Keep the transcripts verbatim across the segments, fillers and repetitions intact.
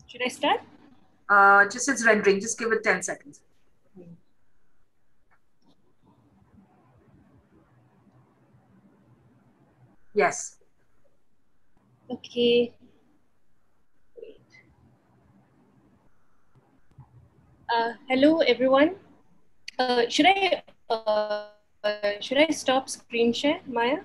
Should I start? Uh, just it's rendering. Just give it ten seconds. Yes. Okay. Uh, hello, everyone. Uh, should I uh, should I stop screen share, Maya?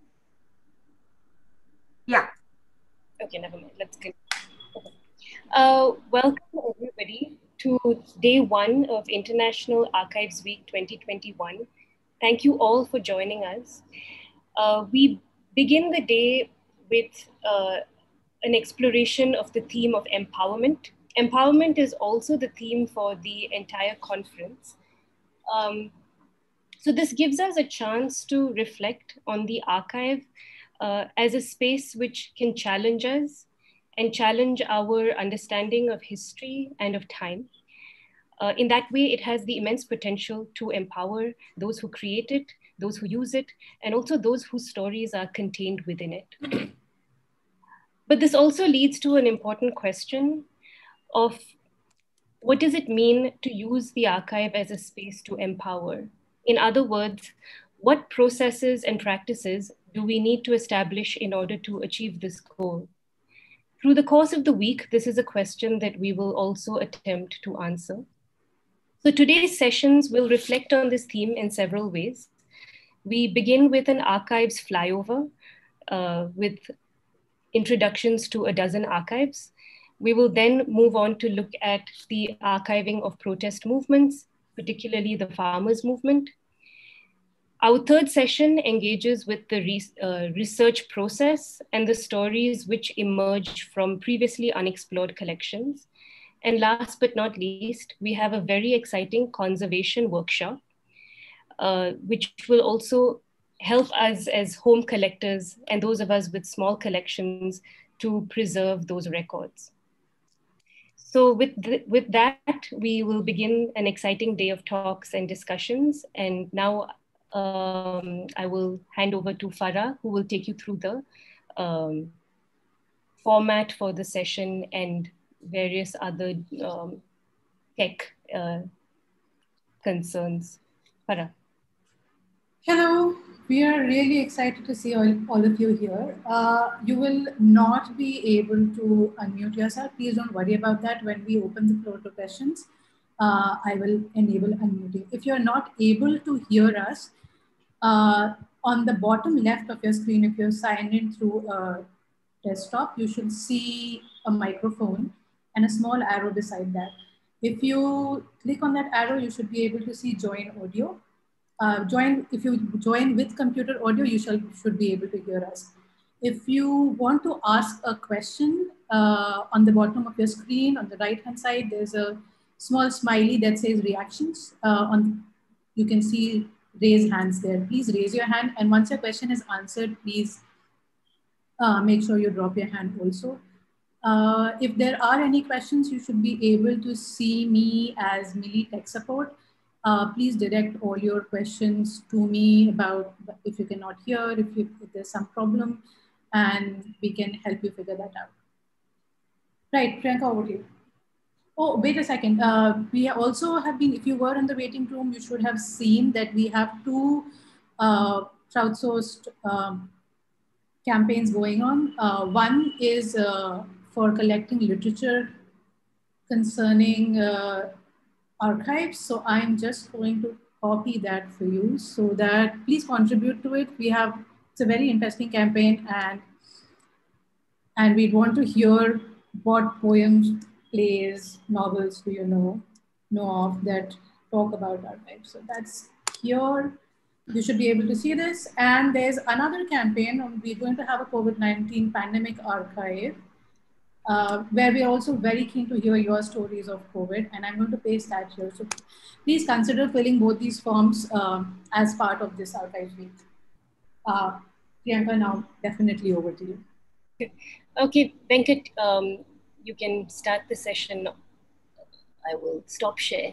Yeah. Okay, never mind. Let's continue. Okay. Uh, welcome everybody to day one of International Archives Week twenty twenty-one. Thank you all for joining us. Uh, we begin the day with uh, an exploration of the theme of empowerment. Empowerment is also the theme for the entire conference. Um, so this gives us a chance to reflect on the archive uh, as a space which can challenge us and challenge our understanding of history and of time. Uh, in that way, it has the immense potential to empower those who create it, those who use it, and also those whose stories are contained within it. But this also leads to an important question of what does it mean to use the archive as a space to empower? In other words, what processes and practices do we need to establish in order to achieve this goal? Through the course of the week, this is a question that we will also attempt to answer. So today's sessions will reflect on this theme in several ways. We begin with an archives flyover uh, with introductions to a dozen archives. We will then move on to look at the archiving of protest movements, particularly the farmers' movement. Our third session engages with the re uh, research process and the stories which emerge from previously unexplored collections. And last but not least, we have a very exciting conservation workshop, uh, which will also help us as home collectors and those of us with small collections to preserve those records. So with, with that, we will begin an exciting day of talks and discussions. And now um, I will hand over to Farah, who will take you through the um, format for the session and various other um, tech uh, concerns. Farah. Hello, we are really excited to see all, all of you here. Uh, you will not be able to unmute yourself. Please don't worry about that. When we open the floor to questions, uh, I will enable unmuting. If you're not able to hear us, uh, on the bottom left of your screen, if you're signed in through a desktop, you should see a microphone and a small arrow beside that. If you click on that arrow, you should be able to see join audio. Uh, join, if you join with computer audio, you shall, should be able to hear us. If you want to ask a question, uh, on the bottom of your screen, on the right-hand side, there's a small smiley that says reactions. Uh, on, you can see raise hands there. Please raise your hand. And once your question is answered, please uh, make sure you drop your hand also. Uh, if there are any questions, you should be able to see me as Millie Tech Support. Uh, please direct all your questions to me about if you cannot hear, if, you, if there's some problem, and we can help you figure that out. Right, Priyanka, over to you. Oh, wait a second. Uh, we also have been, if you were in the waiting room, you should have seen that we have two uh, crowdsourced um, campaigns going on. Uh, one is uh, for collecting literature concerning uh, archives. So I'm just going to copy that for you so that please contribute to it. We have, it's a very interesting campaign, and, and we want to hear what poems, plays, novels do you know, know of that talk about archives. So that's here. You should be able to see this. And there's another campaign. We're going to have a COVID nineteen pandemic archive, uh, where we're also very keen to hear your stories of COVID. And I'm going to paste that here. So please consider filling both these forms um, as part of this archive week. Uh, Priyanka, now definitely over to you. Okay, Venkat, um, you can start the session. I will stop share.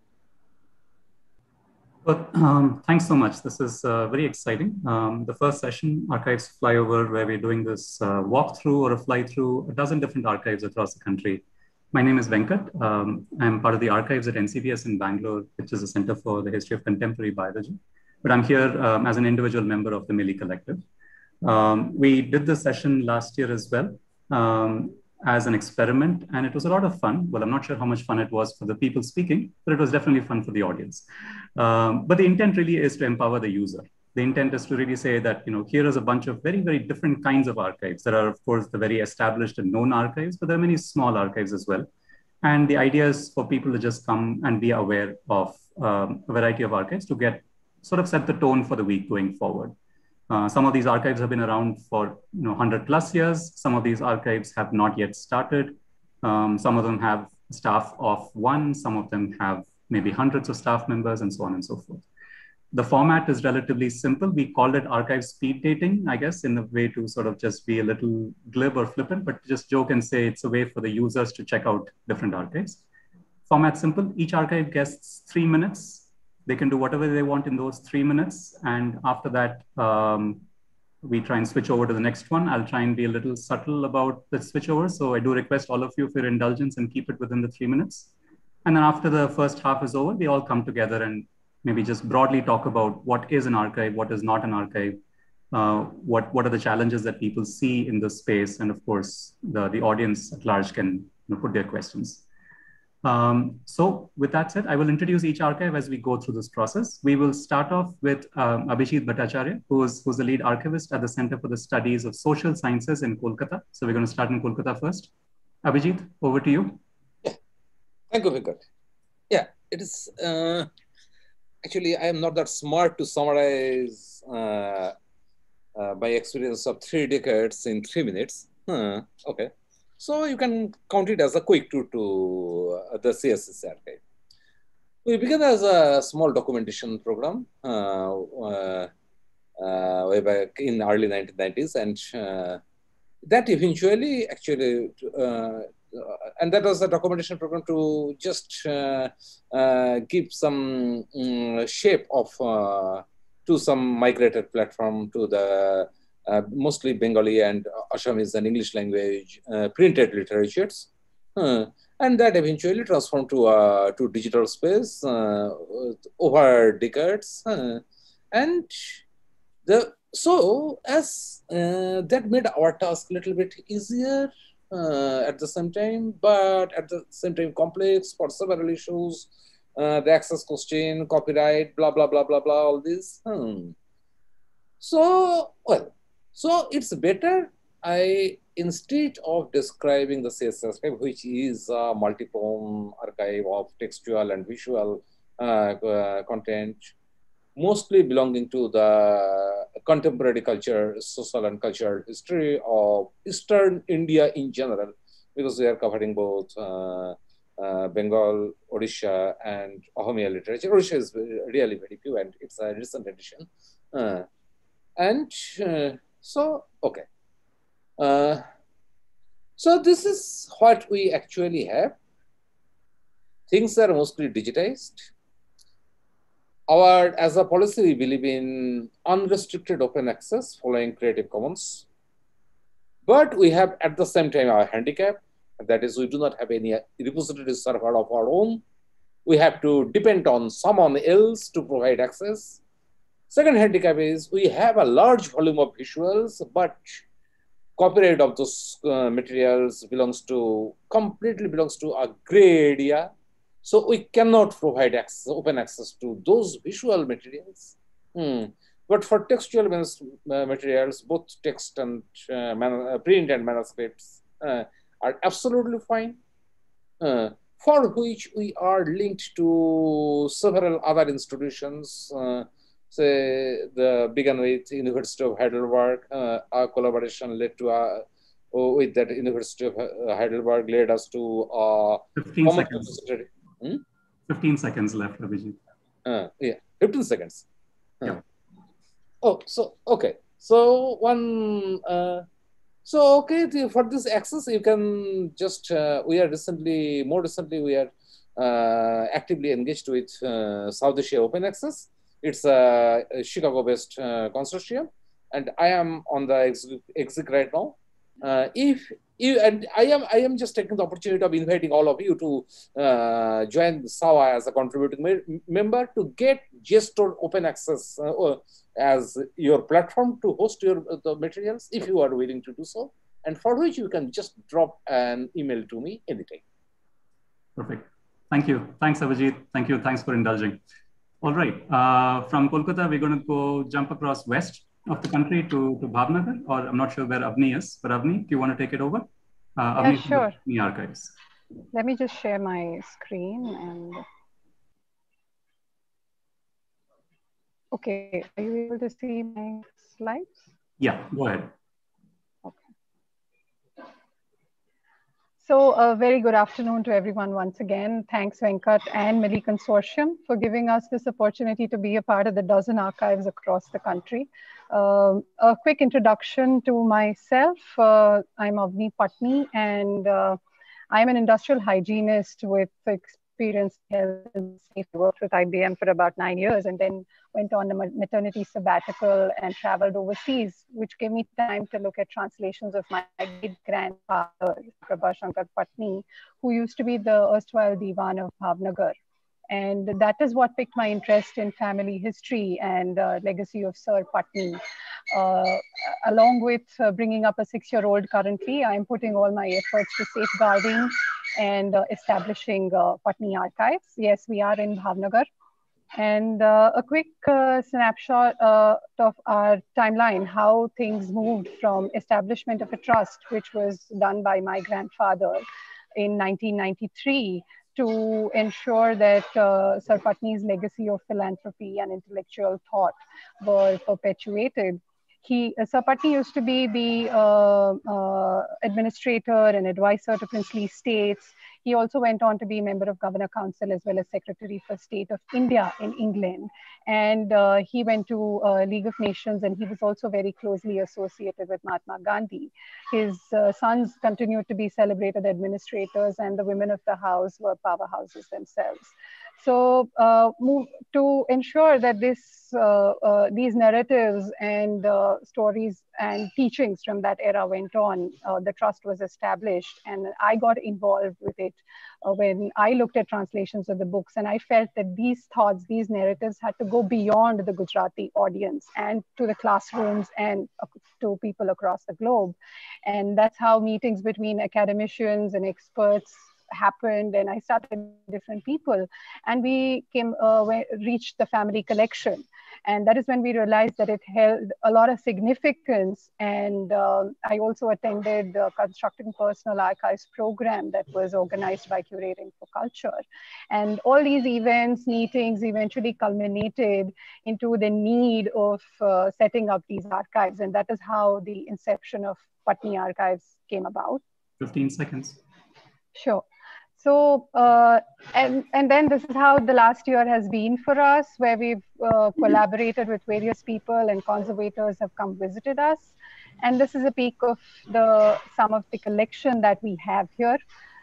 Well, um, thanks so much. This is uh, very exciting. Um, the first session, Archives Flyover, where we're doing this uh, walkthrough or a fly through a dozen different archives across the country. My name is Venkat. Um, I'm part of the archives at N C B S in Bangalore, which is a Center for the History of Contemporary Biology. But I'm here um, as an individual member of the Millie Collective. Um, we did this session last year as well um, as an experiment, and it was a lot of fun. Well, I'm not sure how much fun it was for the people speaking, but it was definitely fun for the audience. Um, but the intent really is to empower the user. The intent is to really say that, you know, here is a bunch of very, very different kinds of archives. There are, of course, the very established and known archives, but there are many small archives as well. And the idea is for people to just come and be aware of um, a variety of archives to get sort of set the tone for the week going forward. Uh, some of these archives have been around for you know, one hundred plus years. Some of these archives have not yet started. Um, some of them have staff of one. Some of them have maybe hundreds of staff members and so on and so forth. The format is relatively simple. We called it archive speed dating, I guess, in a way to sort of just be a little glib or flippant, but just joke and say it's a way for the users to check out different archives. Format simple. Each archive gets three minutes. They can do whatever they want in those three minutes. And after that, um, we try and switch over to the next one. I'll try and be a little subtle about the switchover. So I do request all of you for your indulgence and keep it within the three minutes. And then after the first half is over, we all come together and maybe just broadly talk about what is an archive, what is not an archive, uh, what, what are the challenges that people see in this space. And of course, the, the audience at large can you know, put their questions. Um, so with that said, I will introduce each archive as we go through this process. We will start off with um, Abhijit Bhattacharya, who is, who's the lead archivist at the Center for the Studies of Social Sciences in Kolkata. So we're going to start in Kolkata first. Abhijit, over to you. Yeah, thank you, Venkat. Yeah, it is... Uh... Actually, I am not that smart to summarize uh, uh, my experience of three decades in three minutes. Huh, okay. So you can count it as a quick tour to uh, the C S S archive. We began as a small documentation program uh, uh, uh, way back in early nineteen nineties, and uh, that eventually actually uh, Uh, and that was a documentation program to just uh, uh, give some um, shape of uh, to some migrated platform to the uh, mostly Bengali and Assamese and English language uh, printed literatures, uh, and that eventually transformed to uh, to digital space uh, over decades, uh, and the so as uh, that made our task a little bit easier. Uh, at the same time, but at the same time complex for several issues, uh, the access question, copyright, blah, blah, blah, blah, blah, all this. Hmm. So, well, so it's better I, instead of describing the C S S archive, which is a multi-form archive of textual and visual uh, uh, content, mostly belonging to the contemporary culture, social and cultural history of Eastern India in general, because we are covering both uh, uh, Bengal, Odisha, and Ahomia literature. Odisha is really very few, and it's a recent edition. Uh, and uh, so, okay. Uh, so this is what we actually have. Things are mostly digitized. Our, as a policy, we believe in unrestricted open access following Creative Commons. But we have at the same time our handicap, that is we do not have any repository server of our own. We have to depend on someone else to provide access. Second handicap is we have a large volume of visuals, but copyright of those uh, materials belongs to, completely belongs to a gray area. So we cannot provide access, open access to those visual materials. Hmm. But for textual materials, both text and uh, man, print and manuscripts uh, are absolutely fine, uh, for which we are linked to several other institutions. Uh, say the began with University of Heidelberg. Uh, our collaboration led to a, with that University of Heidelberg led us to uh, fifteen seconds. Hmm? fifteen seconds left, Abhijit. Uh, yeah, fifteen seconds. Uh. Yeah. Oh, so, okay. So one, uh, so, okay, the, for this access, you can just, uh, we are recently, more recently, we are uh, actively engaged with uh, South Asia Open Access. It's a, a Chicago-based uh, consortium, and I am on the exec, exec right now. Uh, if You, and I am I am just taking the opportunity of inviting all of you to uh, join SAWA as a contributing me member to get Gestor Open Access uh, as your platform to host your uh, the materials if you are willing to do so, and for which you can just drop an email to me anytime. Perfect. Thank you. Thanks, Abhijit. Thank you. Thanks for indulging. All right. Uh, from Kolkata, we're going to go jump across west of the country to, to Bhavnagar, or I'm not sure where Avni is, but Avni, do you want to take it over? Uh, yeah, Avni sure. From the archives. Let me just share my screen and. Okay, are you able to see my slides? Yeah, go ahead. Okay. So a very good afternoon to everyone once again. Thanks Venkat and Milli Consortium for giving us this opportunity to be a part of the dozen archives across the country. Uh, a quick introduction to myself. Uh, I'm Avni Patni and uh, I'm an industrial hygienist with experience in health and safety. I worked with I B M for about nine years and then went on a maternity sabbatical and traveled overseas, which gave me time to look at translations of my great-grandfather, Prabha Shankar Patni, who used to be the erstwhile Diwan of Bhavnagar. And that is what piqued my interest in family history and uh, legacy of Sir Patni. Uh, along with uh, bringing up a six-year-old currently, I'm putting all my efforts to safeguarding and uh, establishing uh, Patni archives. Yes, we are in Bhavnagar. And uh, a quick uh, snapshot uh, of our timeline, how things moved from establishment of a trust, which was done by my grandfather in nineteen ninety-three, to ensure that uh, Sir Patni's legacy of philanthropy and intellectual thought were perpetuated. He, uh, Sir Patni used to be the uh, uh, administrator and advisor to princely states. He also went on to be a member of Governor Council as well as Secretary for State of India in England. And uh, he went to uh, League of Nations, and he was also very closely associated with Mahatma Gandhi. His uh, sons continued to be celebrated administrators, and the women of the house were powerhouses themselves. So uh, move, to ensure that this, uh, uh, these narratives and uh, stories and teachings from that era went on, uh, the trust was established, and I got involved with it uh, when I looked at translations of the books, and I felt that these thoughts, these narratives had to go beyond the Gujarati audience and to the classrooms and uh, to people across the globe. And that's how meetings between academicians and experts happened, and I started different people, and we came uh, reached the family collection, and that is when we realized that it held a lot of significance. And uh, I also attended the Constructing Personal Archives program that was organized by Curating for Culture, and all these events, meetings eventually culminated into the need of uh, setting up these archives, and that is how the inception of Patni Archives came about. fifteen seconds. Sure. So, uh, and, and then this is how the last year has been for us, where we've uh, collaborated with various people and conservators have come visited us. And this is a peek of the some of the collection that we have here.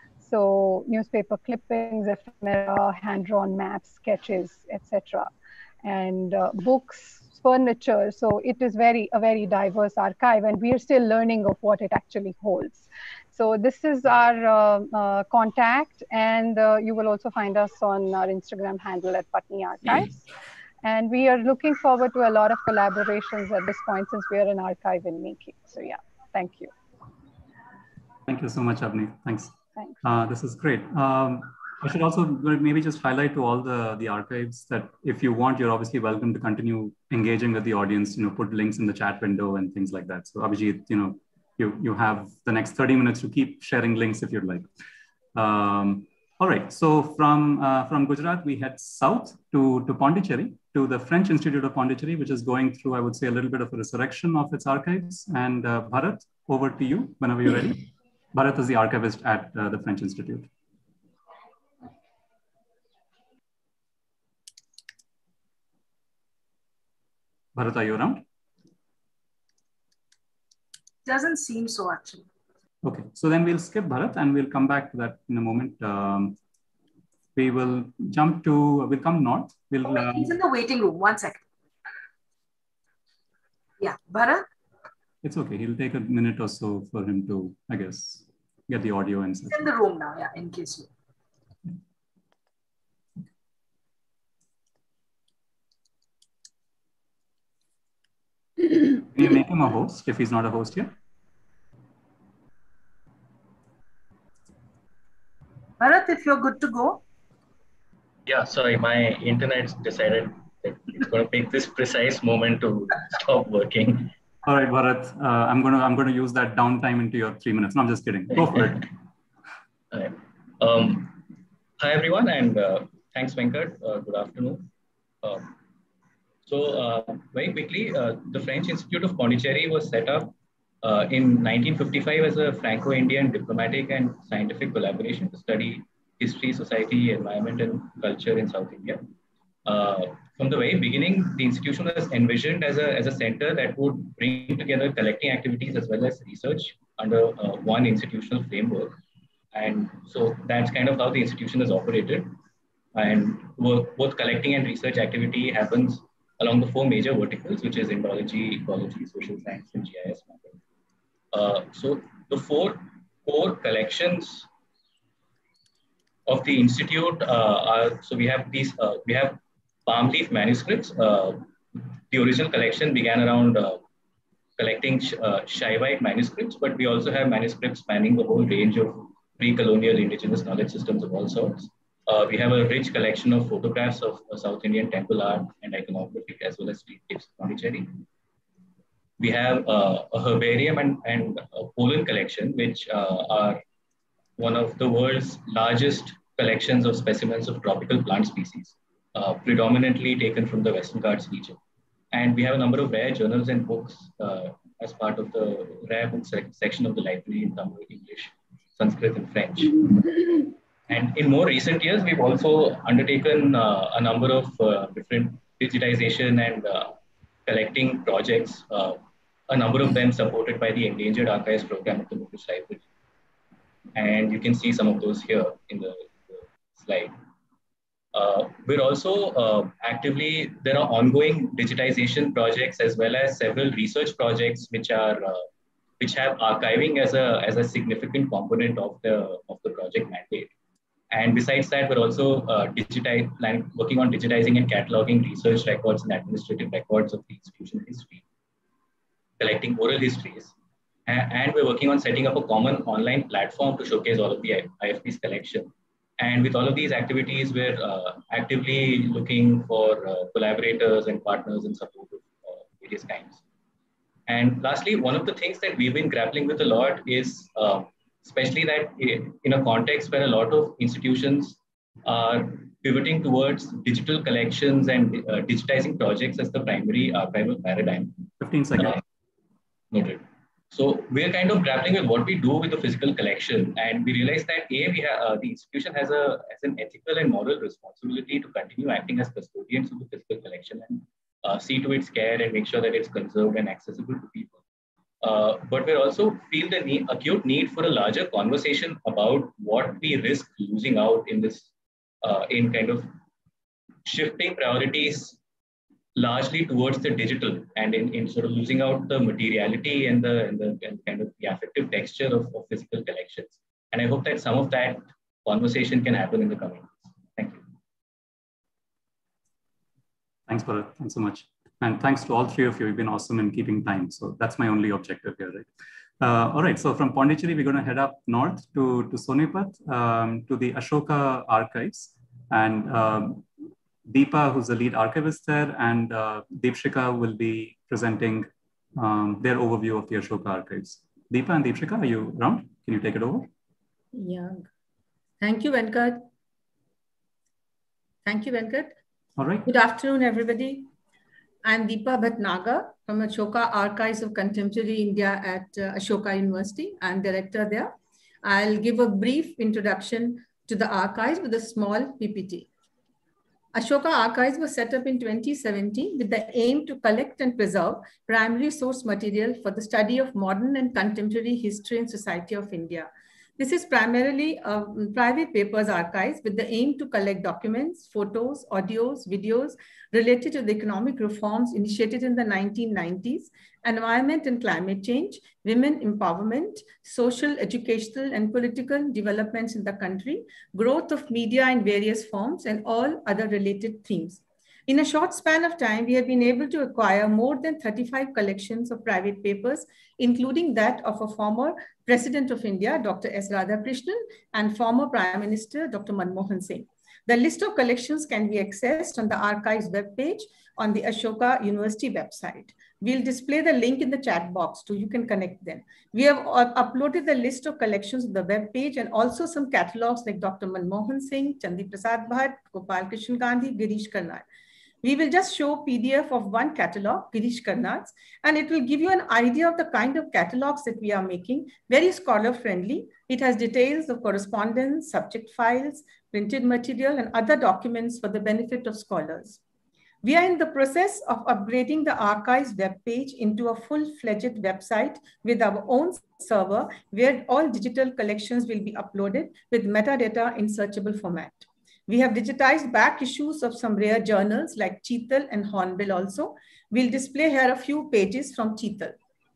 So newspaper clippings, ephemera, hand-drawn maps, sketches, et cetera. And uh, books, furniture. So it is very a very diverse archive, and we are still learning of what it actually holds. So this is our uh, uh, contact, and uh, you will also find us on our Instagram handle at Patni Archives. And we are looking forward to a lot of collaborations at this point, since we are an archive in making. So yeah, thank you. Thank you so much, Avni. Thanks. Thanks. Uh, this is great. Um, I should also maybe just highlight to all the, the archives that if you want, you're obviously welcome to continue engaging with the audience, you know, put links in the chat window and things like that. So Abhijit, you know, You, you have the next thirty minutes to keep sharing links if you'd like. Um, all right, so from, uh, from Gujarat, we head south to, to Pondicherry, to the French Institute of Pondicherry, which is going through, I would say, a little bit of a resurrection of its archives. And uh, Bharat, over to you whenever you're ready. Bharat is the archivist at uh, the French Institute. Bharat, are you around? Doesn't seem so, actually. Okay, so then we'll skip Bharat and we'll come back to that in a moment. Um, we will jump to, we'll come north. We'll, Oh, wait, um, he's in the waiting room. One second. Yeah, Bharat? It's okay. He'll take a minute or so for him to, I guess, get the audio and It's in the room now, yeah, in case you. Can you make him a host if he's not a host yet? Bharat, if you're good to go. Yeah, sorry, my internet decided that it's going to take this precise moment to stop working. All right, Bharat, uh, I'm going to I'm going to use that downtime into your three minutes. No, I'm just kidding. Go for it. All right. Um, hi, everyone, and uh, thanks, Venkat. Uh, good afternoon. Uh, so uh, very quickly, uh, the French Institute of Pondicherry was set up uh, in nineteen fifty-five as a Franco-Indian diplomatic and scientific collaboration to study history, society, environment, and culture in South India. Uh, from the very beginning, the institution was envisioned as a, as a center that would bring together collecting activities as well as research under uh, one institutional framework. And so that's kind of how the institution is operated. And work, both collecting and research activity happens along the four major verticals, which is Indology, Ecology, Social Science, and G I S mapping. Uh, so the four core collections of the institute uh, are, so we have these, uh, we have palm leaf manuscripts. Uh, the original collection began around uh, collecting sh uh, Shaivite manuscripts, but we also have manuscripts spanning the whole range of pre-colonial indigenous knowledge systems of all sorts. Uh, we have a rich collection of photographs of uh, South Indian temple art and iconography, as well as streetscapes of Pondicherry. We have uh, a herbarium and, and a pollen collection, which uh, are one of the world's largest collections of specimens of tropical plant species, uh, predominantly taken from the Western Ghats region. And we have a number of rare journals and books uh, as part of the rare books sec section of the library in Tamil, English, Sanskrit, and French. And in more recent years, we've also undertaken uh, a number of uh, different digitization and uh, collecting projects, uh, a number of them supported by the Endangered Archives program of the British Library. And you can see some of those here in the, the slide. Uh, we're also uh, actively, there are ongoing digitization projects as well as several research projects which are, uh, which have archiving as a, as a significant component of the, of the project mandate. And besides that, we're also uh, digitize, plan, working on digitizing and cataloging research records and administrative records of the institution history, collecting oral histories. And we're working on setting up a common online platform to showcase all of the I F P's collection. And with all of these activities, we're uh, actively looking for uh, collaborators and partners in support of uh, various kinds. And lastly, one of the things that we've been grappling with a lot is, uh, especially that in a context where a lot of institutions are pivoting towards digital collections and uh, digitizing projects as the primary archival paradigm. fifteen seconds. Uh, noted. So we're kind of grappling with what we do with the physical collection, and we realize that A, we have, uh, the institution has, a, has an ethical and moral responsibility to continue acting as custodians of the physical collection and uh, see to its care and make sure that it's conserved and accessible to people. Uh, but we also feel the need, acute need for a larger conversation about what we risk losing out in this, uh, in kind of shifting priorities largely towards the digital and in, in sort of losing out the materiality and the, and the and kind of the affective texture of, of physical collections. And I hope that some of that conversation can happen in the coming weeks. Thank you. Thanks, Bharat. Thanks so much. And thanks to all three of you. You've been awesome in keeping time. So that's my only objective here, right? Uh, all right, so from Pondicherry, we're going to head up north to, to Sonipat, um, to the Ashoka Archives. And um, Deepa, who's the lead archivist there, and uh, Deepshika will be presenting um, their overview of the Ashoka Archives. Deepa and Deepshika, are you around? Can you take it over? Yeah. Thank you, Venkat. Thank you, Venkat. All right. Good afternoon, everybody. I'm Deepa Bhatnagar from Ashoka Archives of Contemporary India at uh, Ashoka University. I'm director there. I'll give a brief introduction to the archives with a small P P T. Ashoka Archives was set up in twenty seventeen with the aim to collect and preserve primary source material for the study of modern and contemporary history and society of India. This is primarily a private papers archives with the aim to collect documents, photos, audios, videos related to the economic reforms initiated in the nineteen nineties, environment and climate change, women empowerment, social, educational, and political developments in the country, growth of media in various forms, and all other related themes. In a short span of time, we have been able to acquire more than thirty-five collections of private papers, including that of a former President of India, Doctor S. Radhakrishnan, and former Prime Minister, Doctor Manmohan Singh. The list of collections can be accessed on the archives webpage on the Ashoka University website. We'll display the link in the chat box too. You can connect them. We have uploaded the list of collections on the webpage and also some catalogs like Doctor Manmohan Singh, Chandi Prasad Bhatt, Gopal Krishan Gandhi, Girish Karnad. We will just show P D F of one catalog, Girish Karnad's, and it will give you an idea of the kind of catalogs that we are making, very scholar friendly. It has details of correspondence, subject files, printed material, and other documents for the benefit of scholars. We are in the process of upgrading the archives webpage into a full-fledged website with our own server where all digital collections will be uploaded with metadata in searchable format. We have digitized back issues of some rare journals like Cheetal and Hornbill also. We'll display here a few pages from Cheetal.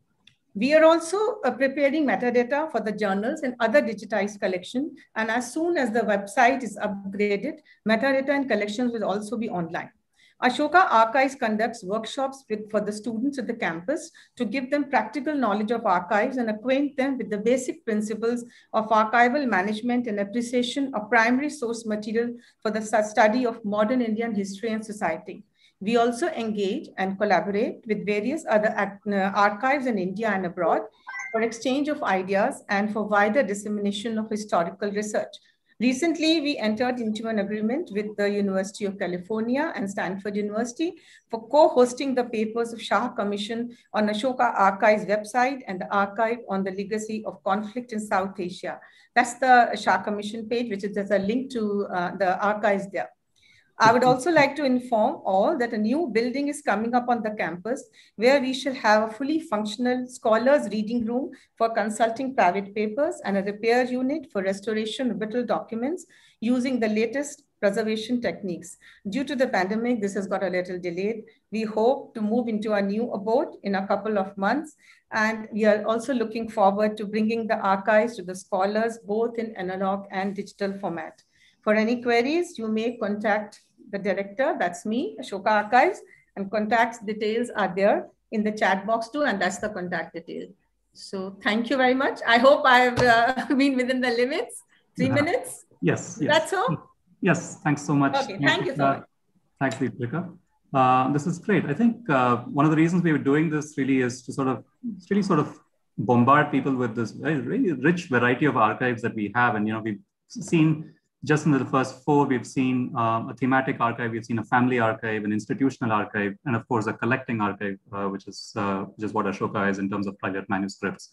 We are also uh, preparing metadata for the journals and other digitized collection. And as soon as the website is upgraded, metadata and collections will also be online. Ashoka Archives conducts workshops with, for the students at the campus to give them practical knowledge of archives and acquaint them with the basic principles of archival management and appreciation of primary source material for the study of modern Indian history and society. We also engage and collaborate with various other archives in India and abroad for exchange of ideas and for wider dissemination of historical research. Recently, we entered into an agreement with the University of California and Stanford University for co-hosting the papers of Shah Commission on Ashoka Archives website and the archive on the legacy of conflict in South Asia. That's the Shah Commission page, which is there's a link to uh, the archives there. I would also like to inform all that a new building is coming up on the campus where we shall have a fully functional scholars reading room for consulting private papers and a repair unit for restoration of brittle documents using the latest preservation techniques. Due to the pandemic, this has got a little delayed. We hope to move into a new abode in a couple of months. And we are also looking forward to bringing the archives to the scholars, both in analog and digital format. For any queries, you may contact the director, that's me, Ashoka Archives, and contact details are there in the chat box too, and that's the contact detail. So thank you very much. I hope I've uh, been within the limits. Three yeah. minutes? Yes. yes. That's all? Yes, thanks so much. Okay, thank you so much. Thanks, Deepika. Uh, this is great. I think uh, one of the reasons we were doing this really is to sort of, really sort of bombard people with this very, very rich variety of archives that we have. And, you know, we've seen just in the first four, we've seen um, a thematic archive, we've seen a family archive, an institutional archive, and of course, a collecting archive, uh, which is uh, which is what Ashoka is in terms of private manuscripts.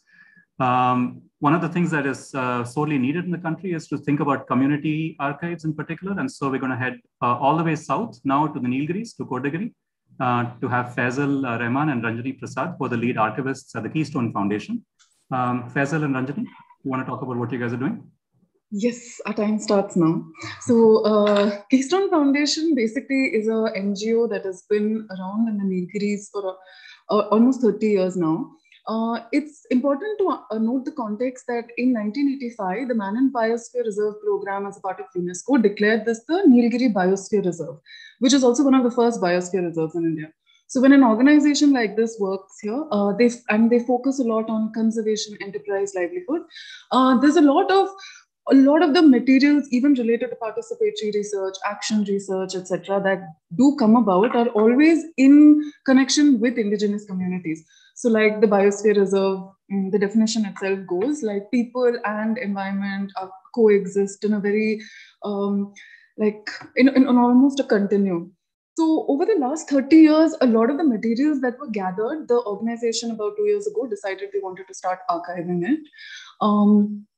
Um, one of the things that is uh, sorely needed in the country is to think about community archives in particular. And so we're going to head uh, all the way south now to the Nilgiris, to Kotagiri, uh, to have Faisal uh, Rahman and Ranjani Prasad, who are the lead archivists at the Keystone Foundation. Um, Faisal and Ranjani, you want to talk about what you guys are doing? Yes, our time starts now. So uh, Keystone Foundation basically is a N G O that has been around in the Nilgiris for a, uh, almost thirty years now. Uh, it's important to uh, note the context that in nineteen eighty-five, the Manan Biosphere Reserve Program as a part of UNESCO declared this the Nilgiri Biosphere Reserve, which is also one of the first biosphere reserves in India. So when an organization like this works here, uh, they and they focus a lot on conservation, enterprise, livelihood, uh, there's a lot of A lot of the materials, even related to participatory research, action research, et cetera, that do come about are always in connection with indigenous communities. So like the Biosphere Reserve, the definition itself goes like people and environment are coexist in a very, um, like in, in, in almost a continuum. So over the last thirty years, a lot of the materials that were gathered, the organization about two years ago decided they wanted to start archiving it. Um,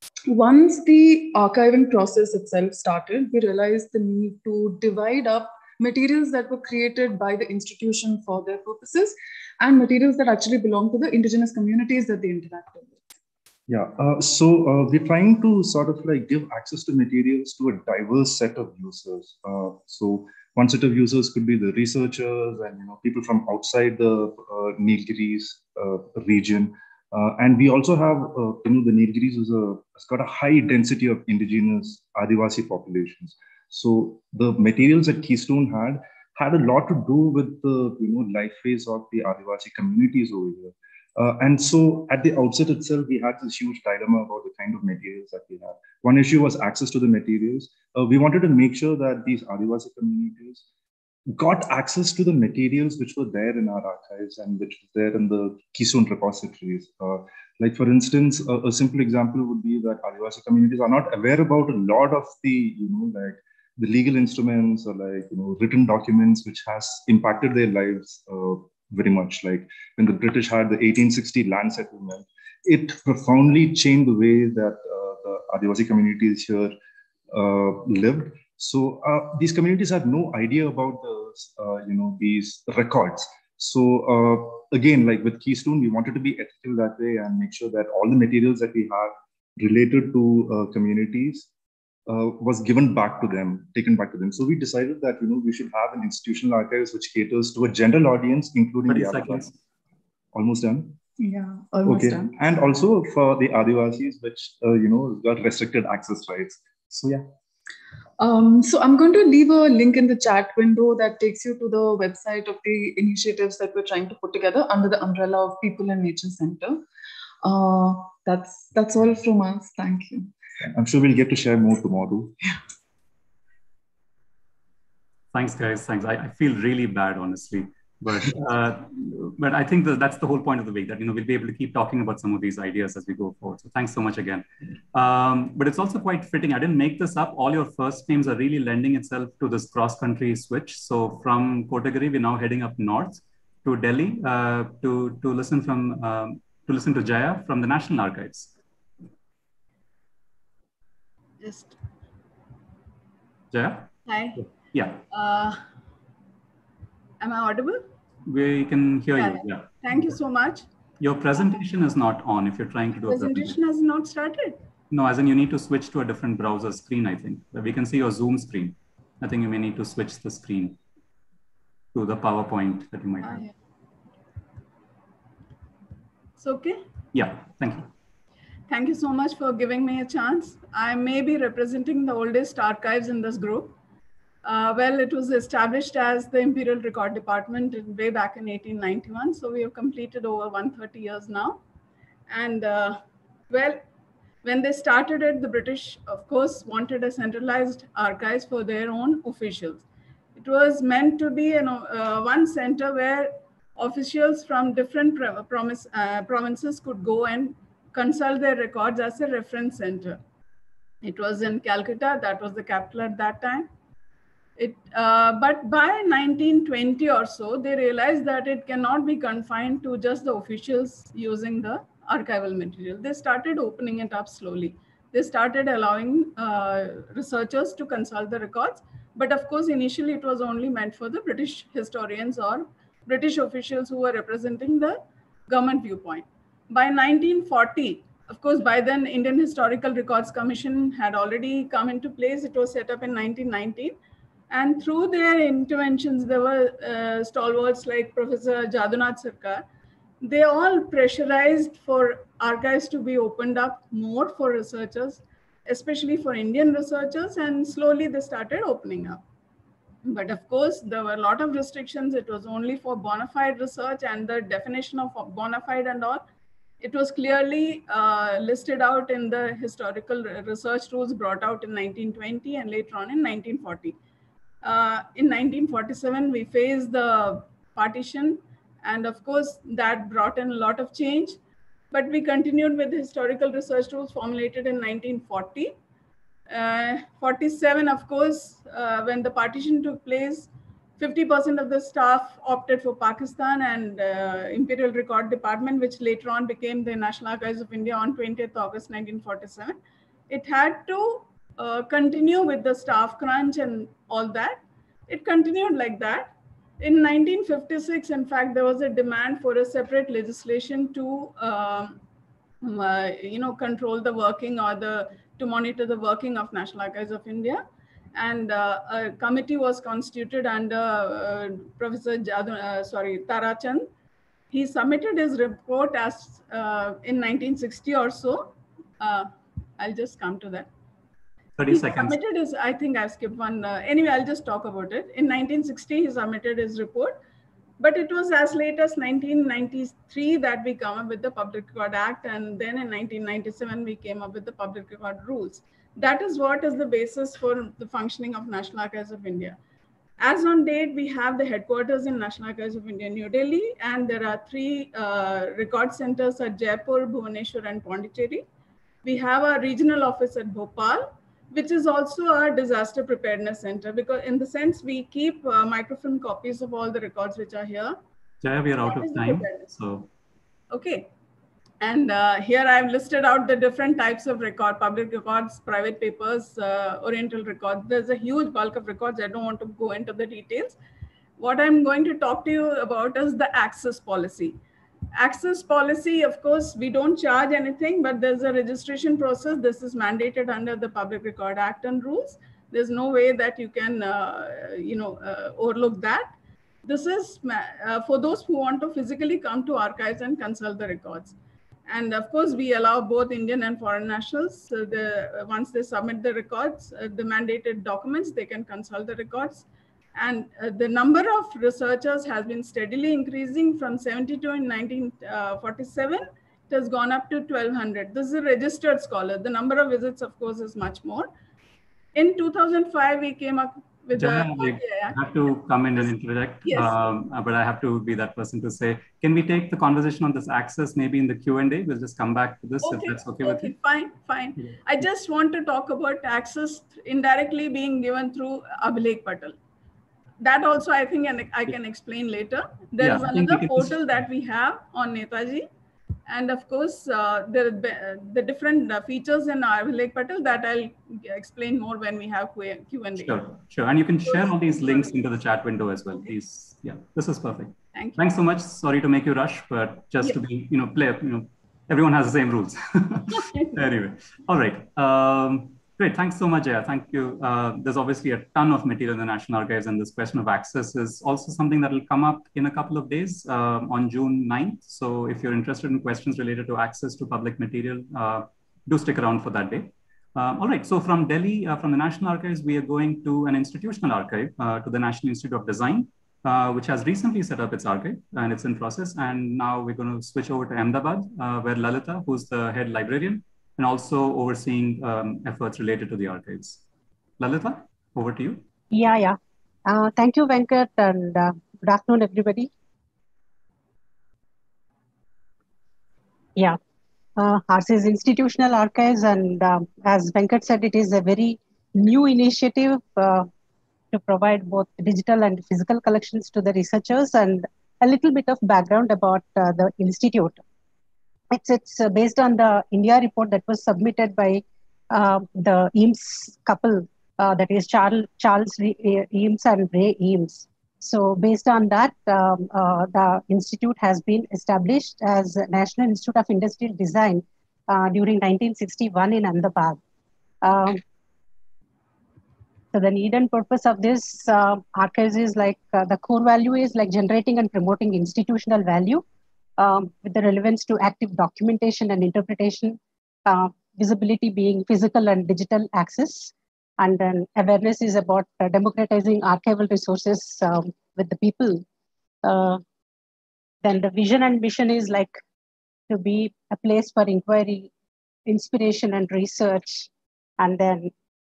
once the archiving process itself started, we realized the need to divide up materials that were created by the institution for their purposes and materials that actually belong to the indigenous communities that they interacted with. Yeah, uh, so uh, we're trying to sort of like give access to materials to a diverse set of users. Uh, so one set of users could be the researchers and you know people from outside the uh, Nilgiris uh, region. Uh, and we also have, uh, you know, the Nilgiris is a, has got a high density of indigenous Adivasi populations. So the materials that Keystone had had a lot to do with the, you know, life phase of the Adivasi communities over here. Uh, and so at the outset itself, we had this huge dilemma about the kind of materials that we have. One issue was access to the materials. Uh, we wanted to make sure that these Adivasi communities got access to the materials which were there in our archives and which was there in the Keystone repositories. Uh, like for instance, a, a simple example would be that Adivasi communities are not aware about a lot of the, you know, like the legal instruments or like, you know, written documents which has impacted their lives uh, very much. Like when the British had the eighteen sixty land settlement, it profoundly changed the way that uh, the Adivasi communities here uh, lived. So uh, these communities had no idea about the, uh, you know, these records. So uh, again, like with Keystone, we wanted to be ethical that way and make sure that all the materials that we have related to uh, communities uh, was given back to them, taken back to them. So we decided that, you know, we should have an institutional archives which caters to a general audience, including the Adivasis. Almost done. Yeah, almost okay. done. And also for the Adivasis, which, uh, you know, got restricted access rights. So yeah. Um, so I'm going to leave a link in the chat window that takes you to the website of the initiatives that we're trying to put together under the umbrella of People and Nature Center. Uh, that's that's all from us. Thank you. I'm sure we'll get to share more tomorrow. Yeah. Thanks, guys. Thanks. I, I feel really bad, honestly. But uh, but I think that that's the whole point of the week, that you know we'll be able to keep talking about some of these ideas as we go forward. So thanks so much again. Um, but it's also quite fitting. I didn't make this up. All your first names are really lending itself to this cross-country switch. So from Kotagiri, we're now heading up north to Delhi uh, to to listen from um, to listen to Jaya from the National Archives. Just Jaya. Hi. Yeah. Uh, am I audible? We can hear yeah. you. Yeah. Thank you so much. Your presentation is not on if you're trying to do presentation a presentation. has not started. No, as in you need to switch to a different browser screen, I think. We can see your Zoom screen. I think you may need to switch the screen to the PowerPoint that you might have. Ah, yeah. It's okay? Yeah, thank you. Thank you so much for giving me a chance. I may be representing the oldest archives in this group. Uh, well, it was established as the Imperial Record Department way back in eighteen ninety-one. So we have completed over one hundred thirty years now. And uh, well, when they started it, the British, of course, wanted a centralized archives for their own officials. It was meant to be you know, uh, one center where officials from different promise, uh, provinces could go and consult their records as a reference center. It was in Calcutta, that was the capital at that time. It, uh, but by nineteen twenty or so, they realized that it cannot be confined to just the officials using the archival material. They started opening it up slowly. They started allowing uh, researchers to consult the records. But of course, initially it was only meant for the British historians or British officials who were representing the government viewpoint. By nineteen forty, of course, by then Indian Historical Records Commission had already come into place. It was set up in nineteen nineteen. And through their interventions, there were uh, stalwarts like Professor Jadunath Sarkar. They all pressurized for archives to be opened up more for researchers, especially for Indian researchers, and slowly they started opening up. But of course, there were a lot of restrictions. It was only for bona fide research, and the definition of bona fide and all, it was clearly uh, listed out in the historical research rules brought out in nineteen twenty and later on in nineteen forty. Uh, in nineteen forty-seven, we faced the partition, and of course, that brought in a lot of change. But we continued with the historical research rules formulated in nineteen forty. Uh, forty-seven, of course, uh, when the partition took place, fifty percent of the staff opted for Pakistan and uh, Imperial Record Department, which later on became the National Archives of India on twentieth August nineteen forty-seven. It had to Uh, continue with the staff crunch and all that. It continued like that. In nineteen fifty-six, in fact, there was a demand for a separate legislation to uh, um, uh, you know, control the working or the to monitor the working of National Archives of India. And uh, a committee was constituted under uh, Professor Jadu, uh, sorry, Tarachand. He submitted his report as uh, in nineteen sixty or so. Uh, I'll just come to that. thirty he seconds. submitted his, I think I've skipped one. Uh, anyway, I'll just talk about it. In nineteen sixty, he submitted his report. But it was as late as nineteen ninety-three that we come up with the Public Record Act. And then in nineteen ninety-seven, we came up with the Public Record Rules. That is what is the basis for the functioning of National Archives of India. As on date, we have the headquarters in National Archives of India, New Delhi, and there are three uh, record centers at Jaipur, Bhubaneswar, and Pondicherry. We have a regional office at Bhopal, which is also a disaster preparedness center, because in the sense we keep uh, microfilm copies of all the records which are here. Jaya, we are out of time, so. Okay. And uh, here I've listed out the different types of record, public records, private papers, uh, oriental records. There's a huge bulk of records. I don't want to go into the details. What I'm going to talk to you about is the access policy. Access policy, of course, we don't charge anything, but there's a registration process. This is mandated under the Public Record Act and rules. There's no way that you can, uh, you know, uh, overlook that. This is uh, for those who want to physically come to archives and consult the records. And of course, we allow both Indian and foreign nationals. So the, once they submit the records, uh, the mandated documents, they can consult the records. And uh, the number of researchers has been steadily increasing from seventy-two in nineteen forty-seven. It has gone up to twelve hundred. This is a registered scholar. The number of visits, of course, is much more. In two thousand five, we came up with Jaya, the... I have to come in and interject, yes. um, but I have to be that person to say, can we take the conversation on this access maybe in the Q and A? We'll just come back to this okay. if that's okay, okay with you. Fine, fine. Yeah. I just want to talk about access indirectly being given through Abhilekhh Patal. That also, I think, and I can explain later. There yeah, is another portal that we have on Netaji. And of course, uh, the, the different uh, features in Abhilekhh Patal that I'll explain more when we have Q and A. Sure, sure. And you can share all these links into the chat window as well, please. Yeah, this is perfect. Thank you. Thanks so much. Sorry to make you rush, but just yeah. to be, you know, play, you know, everyone has the same rules. Anyway, all right. Um, Great, thanks so much, Jaya. Thank you. Uh, there's obviously a ton of material in the National Archives, and this question of access is also something that will come up in a couple of days um, on June ninth. So if you're interested in questions related to access to public material, uh, do stick around for that day. Uh, all right, so from Delhi, uh, from the National Archives, we are going to an institutional archive, uh, to the National Institute of Design, uh, which has recently set up its archive, and it's in process. And now we're going to switch over to Ahmedabad, uh, where Lalita, who's the head librarian, and also overseeing um, efforts related to the archives. Lalita, over to you. Yeah, yeah. Uh, thank you, Venkat, and uh, good afternoon, everybody. Yeah, uh, ours is institutional archives, and uh, as Venkat said, it is a very new initiative uh, to provide both digital and physical collections to the researchers, and a little bit of background about uh, the institute. It's, it's uh, based on the India report that was submitted by uh, the Eames couple, uh, that is Charles, Charles Eames and Ray Eames. So based on that, um, uh, the institute has been established as National Institute of Industrial Design uh, during nineteen sixty-one in Ahmedabad. Um, so the need and purpose of this uh, archives is like, uh, the core value is like generating and promoting institutional value, Um, with the relevance to active documentation and interpretation, uh, visibility being physical and digital access, and then awareness is about uh, democratizing archival resources um, with the people. Uh, then the vision and mission is like to be a place for inquiry, inspiration and research, and then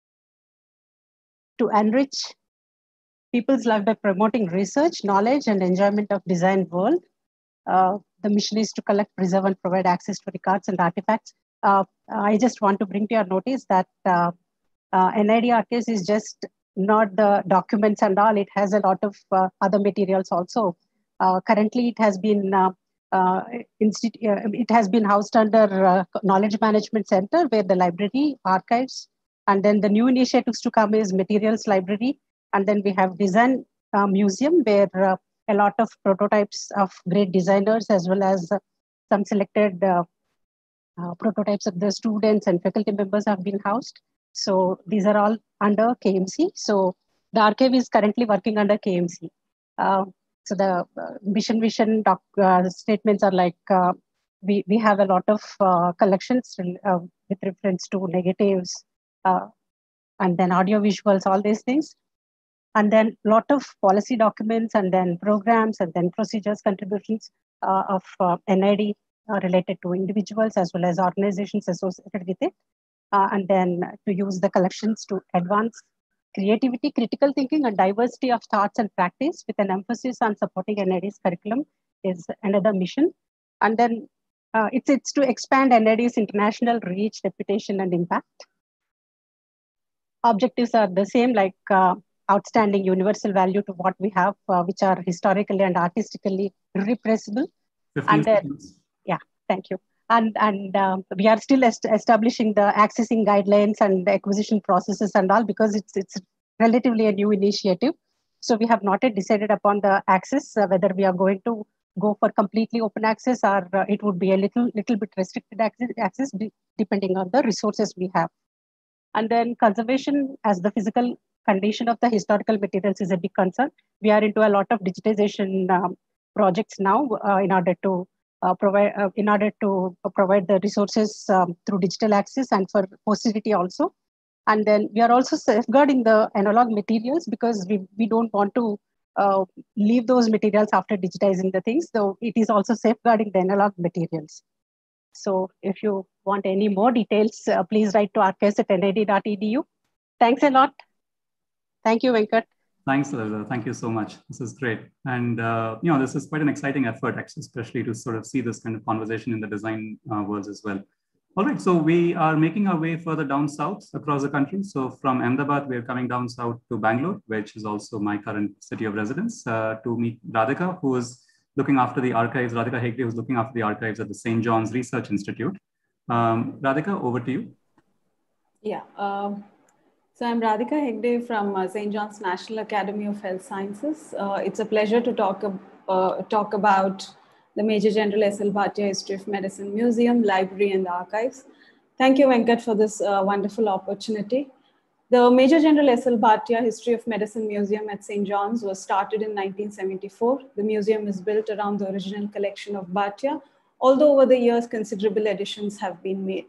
to enrich people's life by promoting research, knowledge, and enjoyment of design world. Uh, the mission is to collect, preserve, and provide access to records and artifacts. Uh, I just want to bring to your notice that uh, uh, N I D Archives is just not the documents and all. It has a lot of uh, other materials also. Uh, currently, it has been uh, uh, uh, it has been housed under uh, Knowledge Management Center, where the library, archives, and then the new initiatives to come is Materials Library, and then we have Design uh, Museum, where uh, a lot of prototypes of great designers, as well as uh, some selected uh, uh, prototypes of the students and faculty members have been housed. So these are all under K M C. So the archive is currently working under K M C. Uh, so the uh, mission vision doc, uh, statements are like, uh, we, we have a lot of uh, collections uh, with reference to negatives, uh, and then audio visuals, all these things. And then a lot of policy documents, and then programs, and then procedures, contributions uh, of uh, N I D uh, related to individuals as well as organizations associated with it. Uh, and then to use the collections to advance creativity, critical thinking, and diversity of thoughts and practice with an emphasis on supporting N I D's curriculum is another mission. And then uh, it's, it's to expand N I D's international reach, reputation, and impact. Objectives are the same, like uh, outstanding universal value to what we have, uh, which are historically and artistically irrepressible. And then, yeah, thank you. And, and uh, we are still est establishing the accessing guidelines and the acquisition processes and all, because it's, it's relatively a new initiative. So we have not yet decided upon the access, uh, whether we are going to go for completely open access, or uh, it would be a little, little bit restricted access, access depending on the resources we have. And then conservation as the physical condition of the historical materials is a big concern. We are into a lot of digitization um, projects now uh, in order to uh, provide uh, in order to provide the resources um, through digital access and for posterity also. And then we are also safeguarding the analog materials, because we, we don't want to uh, leave those materials after digitizing the things. So it is also safeguarding the analog materials. So if you want any more details, uh, please write to archives at N I D dot E D U. Thanks a lot. Thank you, Venkat. Thanks, Eliza. Thank you so much. This is great. And, uh, you know, this is quite an exciting effort, actually, especially to sort of see this kind of conversation in the design uh, worlds as well. All right, so we are making our way further down south across the country. So from Ahmedabad, we're coming down south to Bangalore, which is also my current city of residence, uh, to meet Radhika, who is looking after the archives, Radhika Hegde, who's looking after the archives at the Saint John's Research Institute. Um, Radhika, over to you. Yeah, um, so I'm Radhika Hegde from uh, Saint John's National Academy of Health Sciences. Uh, it's a pleasure to talk, uh, talk about the Major General S L Bhatia History of Medicine Museum, Library, and the Archives. Thank you, Venkat, for this uh, wonderful opportunity. The Major General S L Bhatia History of Medicine Museum at Saint John's was started in nineteen seventy-four. The museum is built around the original collection of Bhatia, although over the years, considerable additions have been made.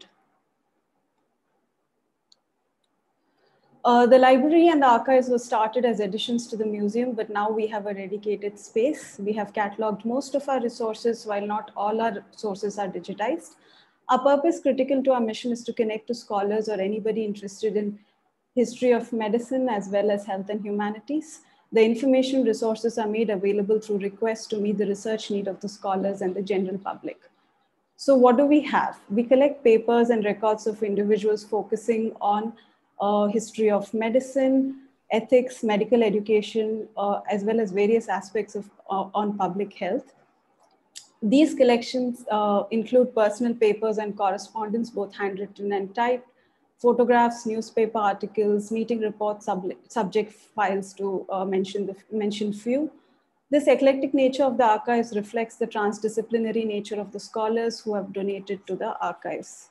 Uh, the library and the archives were started as additions to the museum, but now we have a dedicated space. We have cataloged most of our resources, while not all our sources are digitized. Our purpose, critical to our mission, is to connect to scholars or anybody interested in history of medicine as well as health and humanities. The information resources are made available through requests to meet the research need of the scholars and the general public. So what do we have? We collect papers and records of individuals focusing on uh, history of medicine, ethics, medical education, uh, as well as various aspects of uh, on public health. These collections uh, include personal papers and correspondence, both handwritten and typed, photographs, newspaper articles, meeting reports, sub subject files, to uh, mention the mention few. This eclectic nature of the archives reflects the transdisciplinary nature of the scholars who have donated to the archives.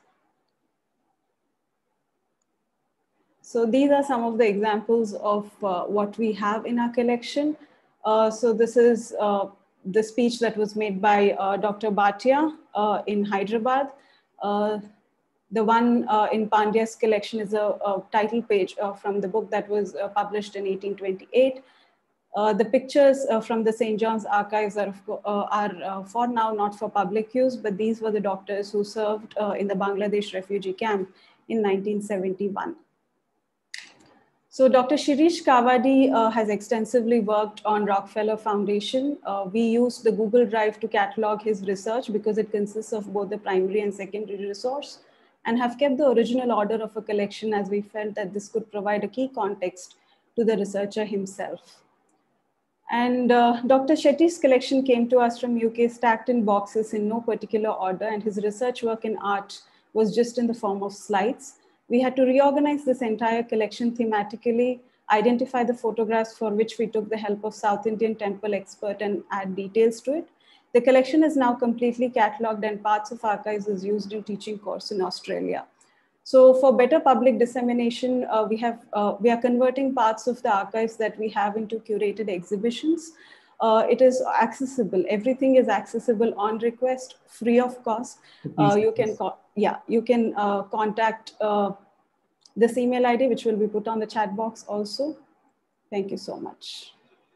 So these are some of the examples of uh, what we have in our collection. Uh, so this is uh, the speech that was made by uh, Doctor Bhatia uh, in Hyderabad. Uh, the one uh, in Pandya's collection is a, a title page uh, from the book that was uh, published in eighteen twenty-eight. Uh, the pictures uh, from the Saint John's archives are, uh, are uh, for now not for public use, but these were the doctors who served uh, in the Bangladesh refugee camp in nineteen seventy-one. So Doctor Shirish Kawadi uh, has extensively worked on Rockefeller Foundation. Uh, we used the Google Drive to catalog his research because it consists of both the primary and secondary resource, and have kept the original order of a collection as we felt that this could provide a key context to the researcher himself. And uh, Doctor Shetty's collection came to us from U K stacked in boxes in no particular order, and his research work in art was just in the form of slides. We had to reorganize this entire collection thematically, identify the photographs for which we took the help of South Indian temple expert and add details to it. The collection is now completely catalogued and parts of archives is used in teaching course in Australia. So for better public dissemination, uh, we, have, uh, we are converting parts of the archives that we have into curated exhibitions. Uh, it is accessible. Everything is accessible on request, free of cost. Uh, you can, yeah, you can uh, contact uh, this email I D, which will be put on the chat box also. Thank you so much.